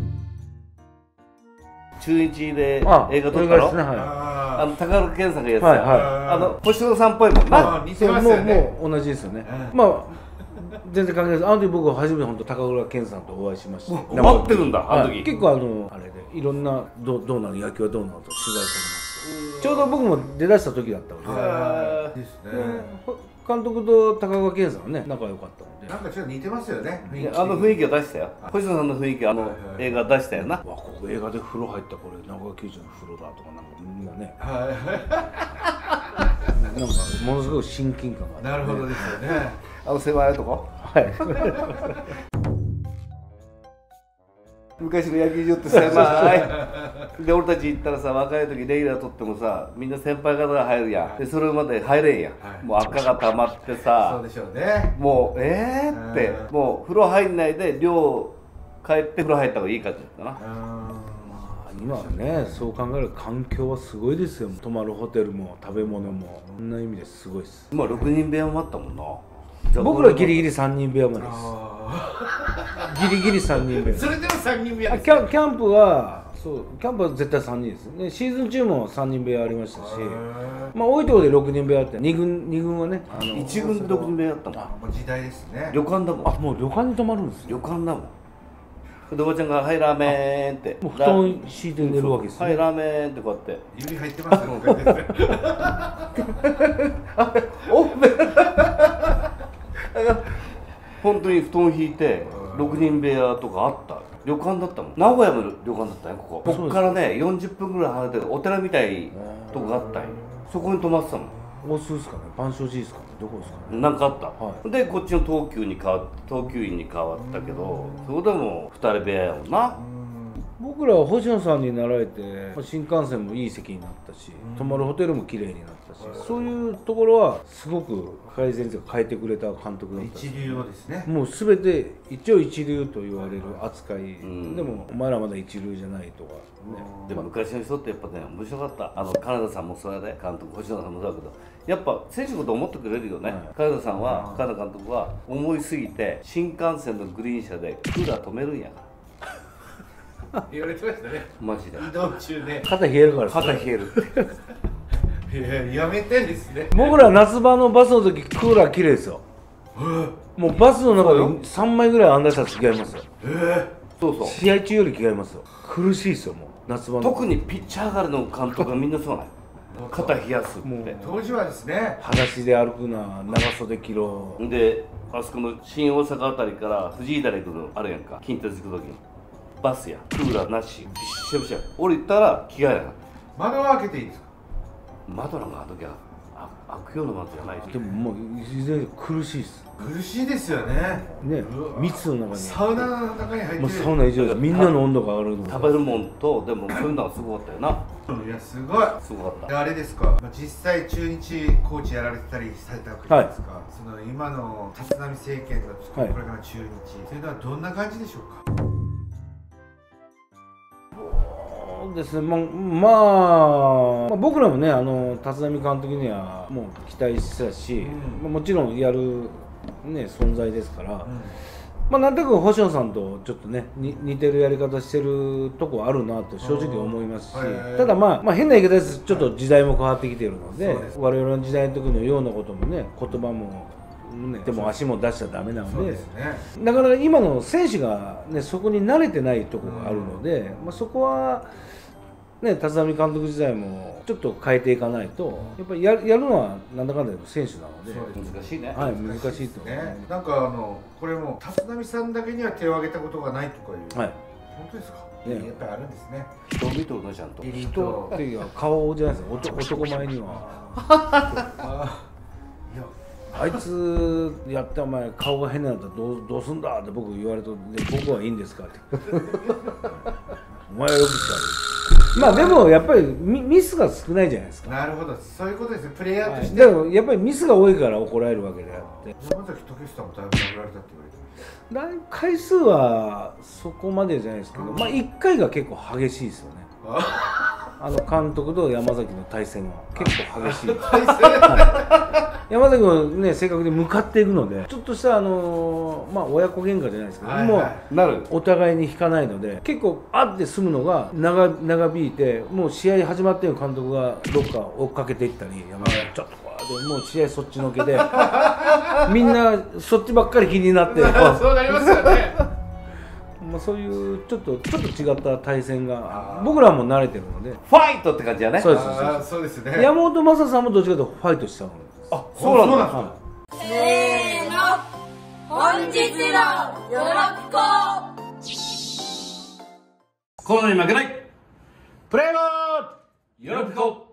中日で映画撮ったの、高原健さんがやってた、星野さんっぽいもんな。 似てますよね。 もう同じですよね。まあ全然関係ないです。あの時僕は初めて本当高倉健さんとお会いしました。 待ってるんだ、あの時。 結構あれでいろんなどうなの、野球はどうなのと取材されました。ちょうど僕も出だした時だったので。ですね。監督と高倉健さんはね仲良かったので、 なんかちょっと似てますよね。 あの雰囲気を出したよ。星野さんの雰囲気、あの映画出したよな。 ここ映画で風呂入ったこれ名古屋球場の風呂だとかなんかみんなね。なんかものすごい親近感が。 なるほどですよね。 あの狭いとこ。はい。昔の野球場って狭い。で俺たち行ったらさ、若い時レギュラー取ってもさ、みんな先輩方が入るやん。でそれまで入れんやん。もう赤が溜まってさ、 そうでしょうね。 もうってもう風呂入んないで寮帰って風呂入った方がいい感じだったな。 今はね、そう考えると環境はすごいですよ。泊まるホテルも食べ物も、そんな意味ですごいです。 今6人部屋もあったもんな。 僕らギリギリ3人部屋までです。ギリギリ3人部屋。 それでも3人部屋です。 キャンプは絶対3人ですね。シーズン中も3人部屋ありましたし、まあ多いところで6人部屋あって、2軍はね、 1軍で6人部屋あったもん。 もう時代ですね。 旅館だもん。 もう旅館に泊まるんですよ。 旅館だもん。でおばちゃんが「はいラーメン」って、 もう布団敷いて寝るわけですね。はいラーメンってこうやって指入ってますよ。 おっ本当に布団引いて6人部屋とかあった。旅館だったもん。名古屋の旅館だったよ、ここからね40分ぐらい離れてお寺みたいとこがあったんよ。そこに泊まってたもん。 大須ですかね、万象寺ですかね、どこですかね。 なんかあった、でこっちの東急院に変わったけど、そこでも2人部屋やもんな。 僕らは星野さんに習えて新幹線もいい席になったし、泊まるホテルも綺麗になったし、そういうところはすごく改善というか変えてくれた監督だったし、 一流をですね。 もう全て一応一流と言われる扱い、でもお前らまだ一流じゃないとかね。 でも昔の人ってやっぱね面白かった。金田さんもそうやで、監督星野さんもそうだけど、やっぱ選手のこと思ってくれるよね。金田監督は思いすぎて新幹線のグリーン車でクーラー止めるんやから。 言われてましたね。 マジで。 移動中ね。 肩冷えるから。 肩冷える。 やめてですね。 僕ら夏場のバスの時クーラー綺麗ですよ。もうバスの中で3枚ぐらいアンダーシャツ着替えますよ。 そうそう。 試合中より着替えますよ。苦しいですよ、もう夏場の。 特にピッチャー上がりの監督がみんなそうなん。肩冷やすって。 当時はですね。 裸足で歩くな、長袖着ろ。 で、あそこの新大阪あたりから藤井台行くのあるやんか。近鉄行く時に。バスやクーラーなし、びっしゃびしゃ。降りたら着替えな。 窓は開けていいですか？ 窓なんかあの時は開くような窓じゃないです。 でももういずれ苦しいです。 苦しいですよね。 ね、密の中に。 サウナの中に入ってる。 もうサウナ以上です。みんなの温度が上がるの。 食べるもんとでもそういうのはすごかったよな。 いやすごい。 すごかった。 あれですか。実際中日コーチやられてたりされたわけですか。その今の立浪政権のこれから中日、それではどんな感じでしょうか。 そうですね、まあ僕らもね立浪監督にはもう期待してたし、もちろんやる、ね、存在ですから、なんとなく星野さんとちょっとね似てるやり方してるとこあるなと正直思いますし、ただ変な言い方です。ちょっと時代も変わってきているので、我々の時代の時のようなこともね、言葉もでも足も出しちゃダメなので、だから今の選手が、ね、そこに慣れてないところがあるので、そこは、ね、立浪監督時代もちょっと変えていかないと、やっぱりやるのはなんだかんだ選手なので、 難しいね。 はい、難しいと思います。 なんかこれも立浪さんだけには手を挙げたことがないとかいう、はい、本当ですか？やっぱりあるんですね。 人を見とるのちゃんと。 人っていうか顔じゃないですか。男前には。あいつやってお前顔が変なんだったらどうすんだって僕言われると、僕はいいんですかって。お前はよくしてあげる。 まあでもやっぱりミスが少ないじゃないですか。 なるほど、そういうことですね、プレイヤーとして。 だからやっぱりミスが多いから怒られるわけであって。 山崎武さんもだいぶ殴られたって言われてだいぶ回数はそこまでじゃないですけど、まあ1回が結構激しいですよね。監督と山崎の対戦は結構激しい。山崎もね、性格で向かっていくので、ちょっとしたまあ親子喧嘩じゃないですけど、もうお互いに引かないので、結構あって済むのが長引いて、もう試合始まってる監督がどっか追っかけていったり、山崎ちょっとこうでもう試合そっちのけで、みんなそっちばっかり気になって、 そうなりますよね。 まあそういうちょっと違った対戦が僕らも慣れてるので、 ファイトって感じやね。 そうですね。 山本昌さんもどっちかというとファイトしたのです。 あ、そうなんだ。 せーの、本日のよろぴこ。 コロナに負けないプレイボーよろぴこ。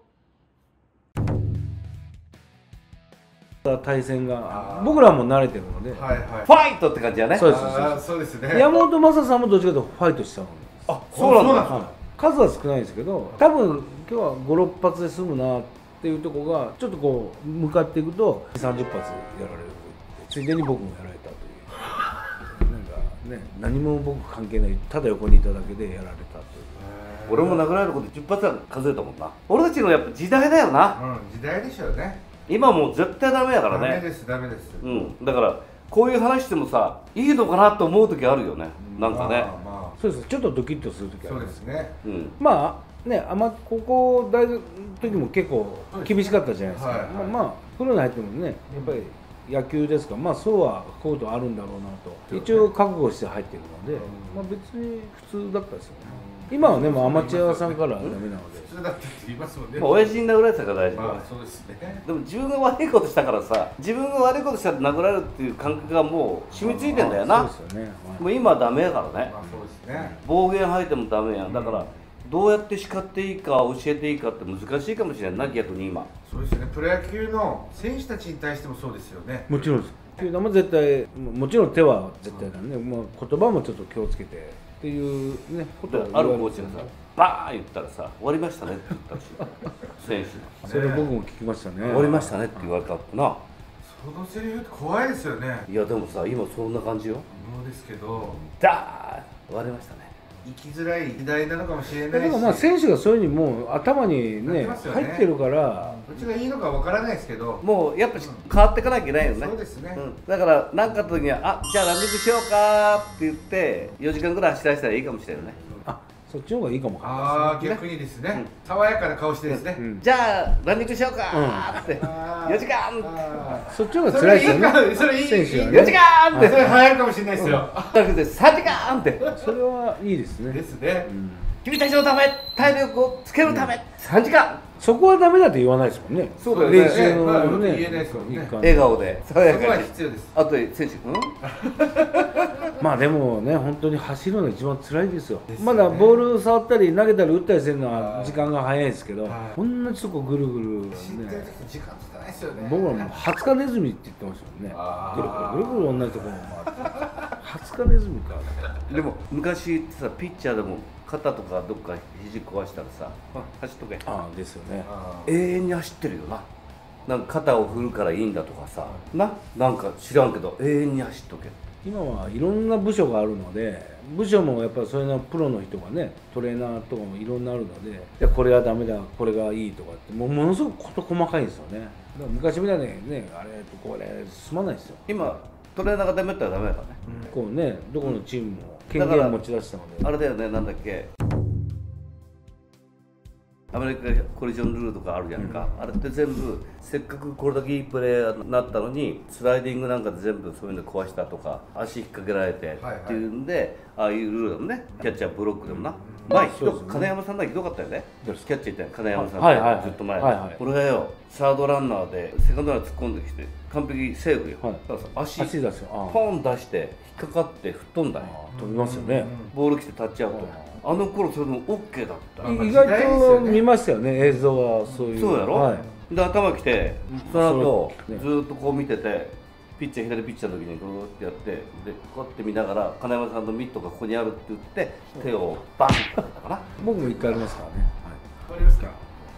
対戦が僕らも慣れてるので、 ファイトって感じやね。 そうですね。 山本昌さんもどっちかというとファイトしたのです。 あ、そうなんだ。 数は少ないんですけど、多分今日は5、6発で済むなっていうところがちょっとこう向かっていくと30発やられる、ついでに僕もやられたという、なんかね、何も僕関係ない、ただ横にいただけでやられたという。 俺も殴られること10発は数えたもんな。俺たちのやっぱ時代だよな。 時代でしょうね。 今もう絶対ダメやからね。 ダメです、ダメです。 だからこういう話してもさ、いいのかなと思う時あるよね。なんかね。 そうです。ちょっとドキッとする時ある。 そうですね。 まあね、高校大学の時も結構厳しかったじゃないですか。まあプロに入ってもね、やっぱり野球ですから、まあそうはコートあるんだろうなと一応覚悟して入ってるので、まあ別に普通だったですよね。今はね、もうアマチュアさんからダメなので。 普通だって言いますもんね。 親父に殴られてたから大丈夫。 そうですね。 でも自分が悪いことしたからさ、自分が悪いことしたら殴られるっていう感覚がもう染みついてんだよな。 そうですよね。 もう今はダメやからね。 そうですね。 暴言吐いてもダメやん。だからどうやって叱っていいか教えていいかって難しいかもしれないな、逆に今。 そうですよね。プロ野球の選手たちに対してもそうですよね。 もちろんです。球団も絶対、もちろん手は絶対だね。もう言葉もちょっと気をつけてっていうねことをあるコーチがさ、バーン言ったらさ、終わりましたねって言ったらしい。選手。 それ僕も聞きましたね。 終わりましたねって言われたってな。 そのセリフって怖いですよね。 いやでもさ、今そんな感じよ。 そうですけど、 ダー終わりましたね。 生きづらい時代なのかもしれないし、 だからまあ選手がそういうふうにもう頭にね入ってるから、 こっちがいいのかわからないですけど、 もうやっぱ変わっていかなきゃいけないよね。 そうですね。 だから何かあった時には、あ、じゃあランニングしようかって言って4時間ぐらい走らせたらいいかもしれないね。 そっちの方がいいかもわかんないですね。 逆にですね、爽やかな顔してですね、 じゃあランニングしようかって4時間、 そっちの方が辛いですよね。 それいい、 選手は 4時間って、 それ流行るかもしれないですよ。 だけど3時間って、 それはいいですね。 ですね。 君たちのため、体力をつけるため3時間。 そこはダメだって言わないですもんね。 そうだよね。 練習のね、 言えないですもんね。 笑顔で爽やかに。 そこは必要です。 あとで選手、 まあでもね、本当に走るのが一番辛いですよ。まだボール触ったり投げたり打ったりするのは時間が早いですけど、こんなとこぐるぐるね、 時間つかないですよね。 僕はもう20日ネズミって言ってましたよね。ぐるぐる同じところを回って20日ネズミか。 でも昔ってさ、ピッチャーでも肩とかどっか肘壊したらさ、走っとけ。 ですよね。 永遠に走ってるよな。なんか肩を振るからいいんだとかさ、なんか知らんけど永遠に走っとけ。 今はいろんな部署があるので、部署もやっぱりそれのプロの人がね、トレーナーとかもいろんなあるので、いやこれはダメだ、これがいいとかってものすごく事細かいんですよね。だから昔みたいにね、あれとこれ進まないですよ。 今トレーナーがダメだったらダメだからね。 こうね、どこのチームも権限を持ち出したので、 あれだよね、なんだっけ、アメリカコリジョンルールとかあるやんか、あれって全部せっかくこれだけいいプレーヤーになったのにスライディングなんかで全部そういうの壊したとか足引っ掛けられてっていうんで、ああいうルールでもね、キャッチャーブロックでもな、前金山さんがひどかったよね、キャッチャーいたよ金山さんってずっと前、これがよサードランナーでセカンドランナー突っ込んできて完璧セーフよ、だから足ポン出して引っかかって吹っ飛んだよ、 飛びますよね。 ボール来てタッチアウト、あの頃それも OK だった。 意外と見ましたよね、映像は。そういう。 そうやろ、で頭来てその後ずっとこう見てて、 ピッチャー左ピッチャーの時にこうやってやってでこうやって見ながら金山さんのミットがここにあるって言って手をバンってやったかな。 僕も1回ありますからね。 わかりますか？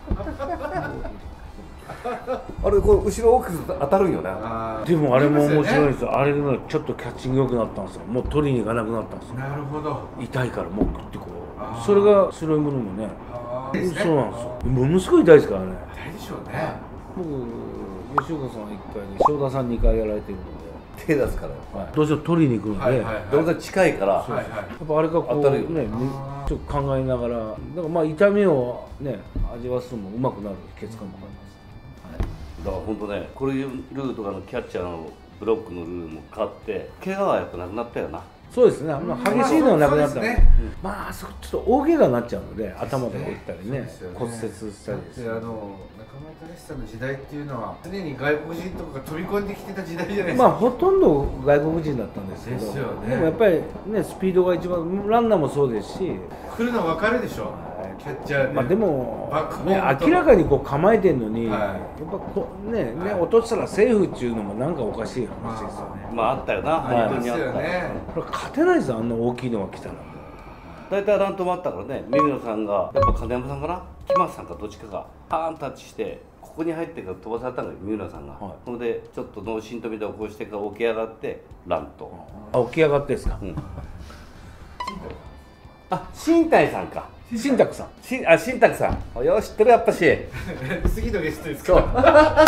あれこう後ろ大きく当たるんよね。 でもあれも面白いですよ。あれのちょっとキャッチング良くなったんですよ。もう取りに行かなくなったんですよ。 なるほど。 痛いからもうグッてこう。それが白いものもね。そうなんですよ。ものすごい痛いですからね。 痛いでしょうね。 僕吉岡さん1回で正田さん2回やられてるので。 手出すからよ。 どうしても取りに行くので。 どうせ近いから。やっぱあれがこうねちょっと考えながら、だからまあ痛みをね味わわすのもうまくなる血管もあります。 だから本当ね、こういうルールとかのキャッチャーのブロックのルールも変わって怪我はやっぱなくなったよな。 そうですね、激しいのはなくなったので、まあそこちょっと大怪我になっちゃうので、頭でこういったりね、骨折したりですね。 中村武さんの時代っていうのは常に外国人とかが飛び込んできてた時代じゃないですか。 まあほとんど外国人だったんですけど、でもやっぱりねスピードが一番、ランナーもそうですし、 来るの分かるでしょ。キャッチャーで。 まあでもね明らかにこう構えてるのに、やっぱこうね落としたらセーフっていうのもなんかおかしい話ですよね。 まああったよな、本当にあった。 これ勝てないですよ、あんな大きいのが来たら。 大体ラントもあったからね、三村さんがやっぱ金山さんかな、木松さんかどっちかがパーンタッチしてここに入ってから飛ばされたのよ、三村さんが。それでちょっと脳震盪みたいなこうしてから起き上がってラント。 起き上がってですか。 あ、新谷さんか。 新宅さん。 新宅さん。よう知ってるやっぱし。 次のゲストですか。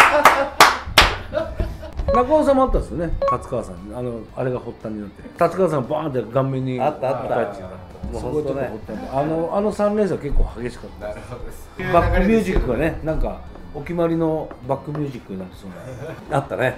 中尾さんもあったんですよね、達川さんに。あれが発端になって、達川さんバーンって顔面にあったあった。 もうそこちょっと発端で、あの3連戦は結構激しかった。 なるほどです。 バックミュージックがね、なんかお決まりのバックミュージックになってそうな。 あったね。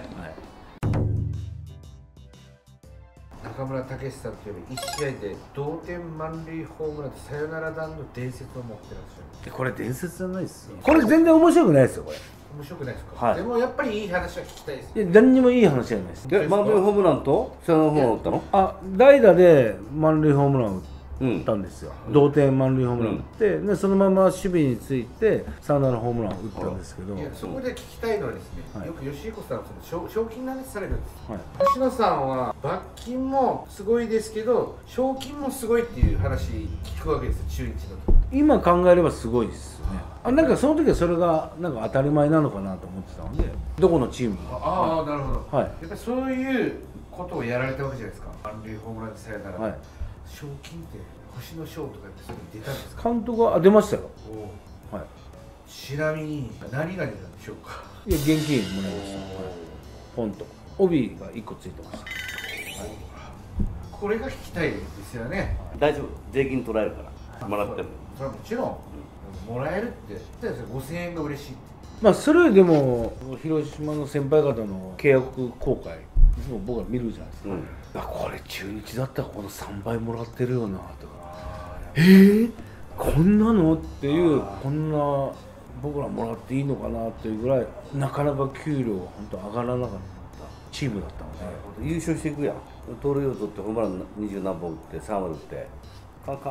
中村武さんといえば1試合で同点満塁ホームランとサヨナラ弾の伝説を持ってらっしゃる。 これ伝説じゃないですよ。これ全然面白くないですよ、これ。 面白くないですか。でもやっぱりいい話は聞きたいです。 何にもいい話じゃないです。 で、満塁ホームランとサヨナラホームラン打ったの？ 代打で満塁ホームラン打ったんですよ。同点満塁ホームラン打って、でそのまま守備についてサヨナラホームラン打ったんですけど、 そこで聞きたいのはですね、よく吉彦さん賞金投げされるんです。星野さんは罰金もすごいですけど賞金もすごいっていう話聞くわけですよ、中日の。 今考えればすごいですよね。なんかその時はそれがなんか当たり前なのかなと思ってたので、どこのチームああ、なるほど。 やっぱりそういうことをやられたわけじゃないですか。満塁ホームランでさよなら。賞金って星野賞とかってそれ出たんですか？ 監督は出ましたよ。 ちなみに何が出たんでしょうか？ いや、現金もらいました。ポンと帯が1個ついてました。 これが聞きたいですよね。 大丈夫、税金取られるからもらっても。 それはもちろんもらえるって5000円が嬉しい。 まあそれでも広島の先輩方の契約更改いつも僕は見るじゃないですか。これ中日だったらこの3倍もらってるよなとか、こんなのっていう、こんな僕らもらっていいのかなっていうぐらいなかなか給料が本当上がらなかったチームだったので、 優勝していくやん。盗塁を取ってホームラン20何本打って3割打ってカンカン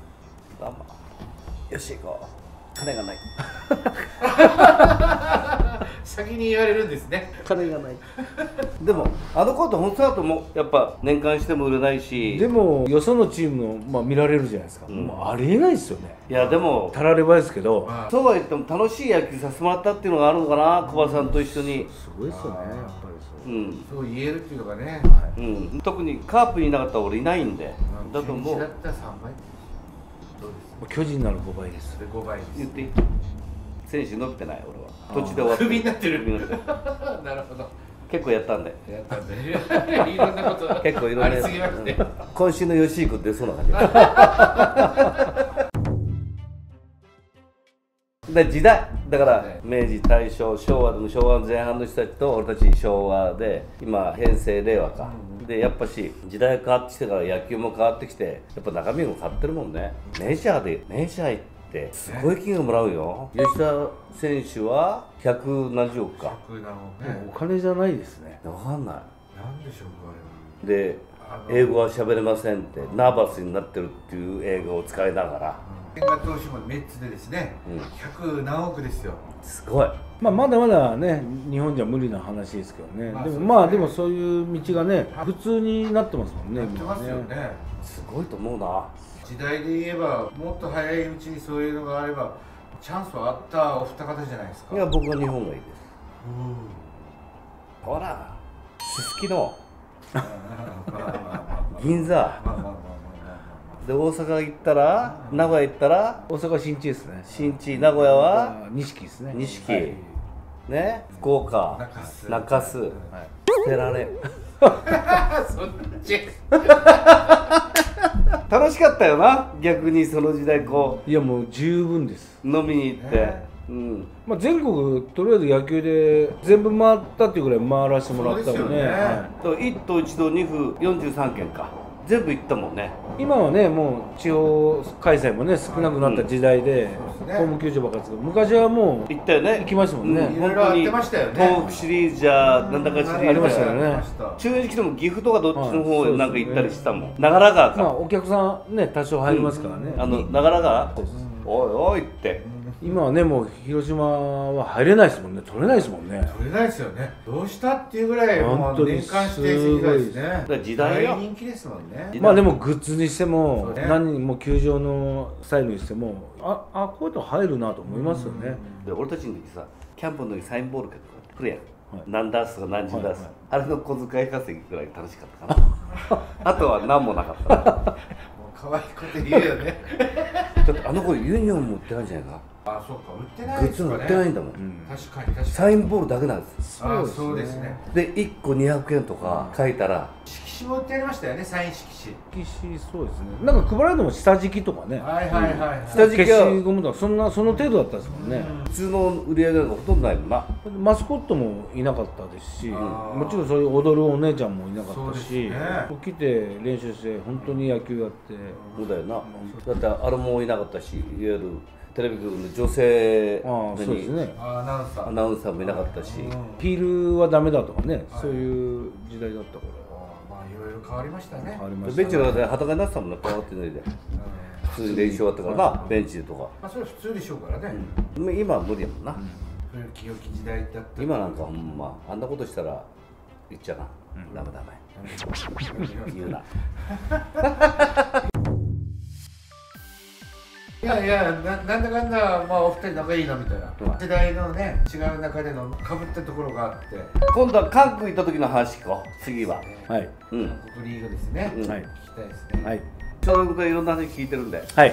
よし行こう、金がない先に言われるんですね、 金がないでもあの子と本当だともやっぱ年間しても売れないし、 でもよそのチームの、見られるじゃないですか、もうありえないですよね。 いやでもたらればですけど、 そうは言っても楽しい野球させてもらったっていうのがあるのかな、小林さんと一緒に。 すごいですよね、やっぱりそう言えるっていうのがね、 特にカープにいなかったら俺いないんで、だと思う。 だったら3倍どうですか？ 巨人なら5倍です。 5倍です。 言っていい？選手伸びてない俺は。土地で終わってクビになってる。 なるほど。 結構やったんで。 やったんで。いろんなこと結構いろんなありすぎまして。 今週の吉井君出そうな感じ。で時代だから明治大正昭和でも昭和前半の人たちと俺たち昭和で今平成令和か、でやっぱし時代が変わってきてから野球も変わってきて、やっぱ中身も変わってるもんね。メジャー行ってすごい金額もらうよ。吉田選手は100何十億か。 お金じゃないですね。 分かんない。 なんでしょうか。 で英語は喋れませんってナーバスになってるっていう英語を使いながら千賀投手もメッツでですね、100何億ですよ。 すごい。 まだまだね、日本じゃ無理な話ですけどね。でもそういう道がね、普通になってますもんね。 なってますよね。 すごいと思うな。 時代で言えば、もっと早いうちにそういうのがあれば、チャンスはあったお二方じゃないですか。 いや、僕は日本がいいです。ほら、すすきの銀座で、大阪行ったら、名古屋行ったら大阪新地ですね。 新地、名古屋は錦ですね。 錦、ね、福岡、中洲、捨てられそっち楽しかったよな、逆にその時代こう。いやもう十分です。 飲みに行って、 まあ全国とりあえず野球で全部回ったっていうぐらい回らせてもらったのね。 一都一道二府43県か、全部行ったもんね。 今はね、もう地方開催もね少なくなった時代で、ホーム球場ばっかりですけど、昔はもう行ったよね、 行きましたもんね。 本当に東北シリーズじゃなんだかシリーズありましたよね。 中日でも岐阜とかどっちの方へなんか行ったりしたもん。長良川か。 まあお客さんね多少入りますからね。 長良川、おいおいって。 今はね、もう広島は入れないですもんね、取れないですもんね。 取れないですよね。どうしたっていうぐらい、もう年間指定席ですね。 時代よ。 大人気ですもんね。 まあでもグッズにしても、何も球場のスタイルにしても、こういうと入るなと思いますよね。 で、俺たちの時さ、キャンプの時サインボール来るやん。何ダースとか何十ダース、あれの小遣い稼ぎぐらい楽しかったかな。あとは何もなかった。 可愛いこと言うよね。 だってあの子ユニフォーム売ってないんじゃないか。 あ、そうか、売ってないですかね。 グッズ売ってないんだもん。 確かに確かに。 サインボールだけなんです。 そうですね。 で1個200円とか書いたら、 色紙も売ってありましたよね、サイン色紙。そうですね。なんか配られるのも下敷きとかね。 はいはいはい。 下敷きは消しゴムとかその程度だったですもんね。 普通の売り上げなんかほとんどないもんな。 マスコットもいなかったですし、もちろんそういう踊るお姉ちゃんもいなかったし、来て練習して本当に野球やって。 そうだよな。だってあれもいなかったし、いわゆるテレビ局の女性にアナウンサーもいなかったし、 ヒールはダメだとかね、そういう時代だったから。 まあいろいろ変わりましたね。 ベンチの中で裸になってたもんな、パーって脱いで普通に練習終わったからな、ベンチでとか。 まあそれは普通でしょうからね。 今は無理やもんな。 古き良き時代だった。 今なんかほんまあんなことしたら言っちゃな、ダメダメ言うな。 いやいや、なんだかんだ、まあお二人仲いいなみたいな、世代のね、違う中でのかぶったところがあって、 今度は韓国行った時の話聞こう、次は。 はい。 韓国リーグですね。聞きたいですね。 はい。 ちょうど僕はいろんな話聞いてるんで。 はい。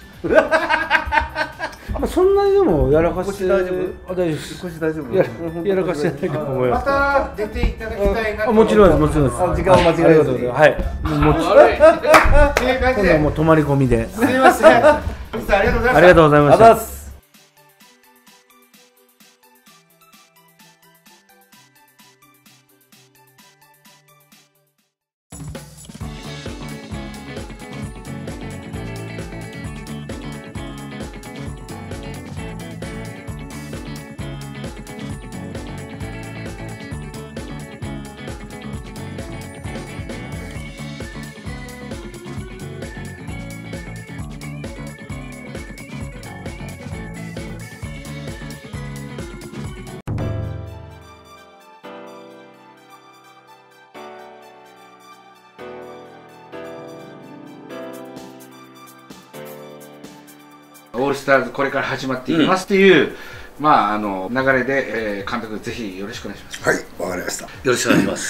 そんなにでもやらかして大丈夫？ 大丈夫です。 腰大丈夫？ やらかしてないと思います。 また出ていただきたいな。 もちろんです、もちろんです。 時間を間違えずに。 はい。もちろん。 っていう感じで。 もう泊まり込みで。 すみません。ありがとうございました。 ありがとうございました。オールスターズこれから始まっていきますっていう、まあ流れで、監督ぜひよろしくお願いします。 はい、わかりました。よろしくお願いします。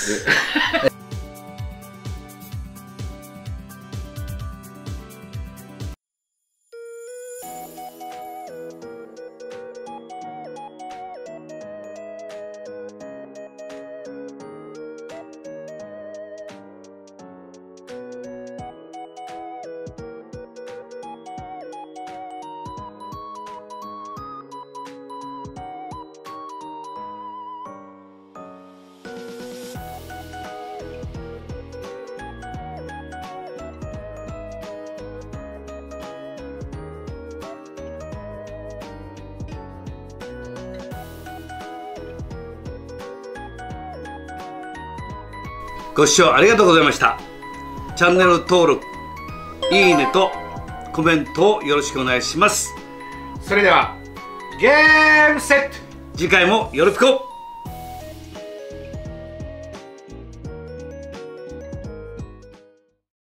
ご視聴ありがとうございました。チャンネル登録、いいねとコメントをよろしくお願いします。 それではゲームセット。 次回もよろぴこ。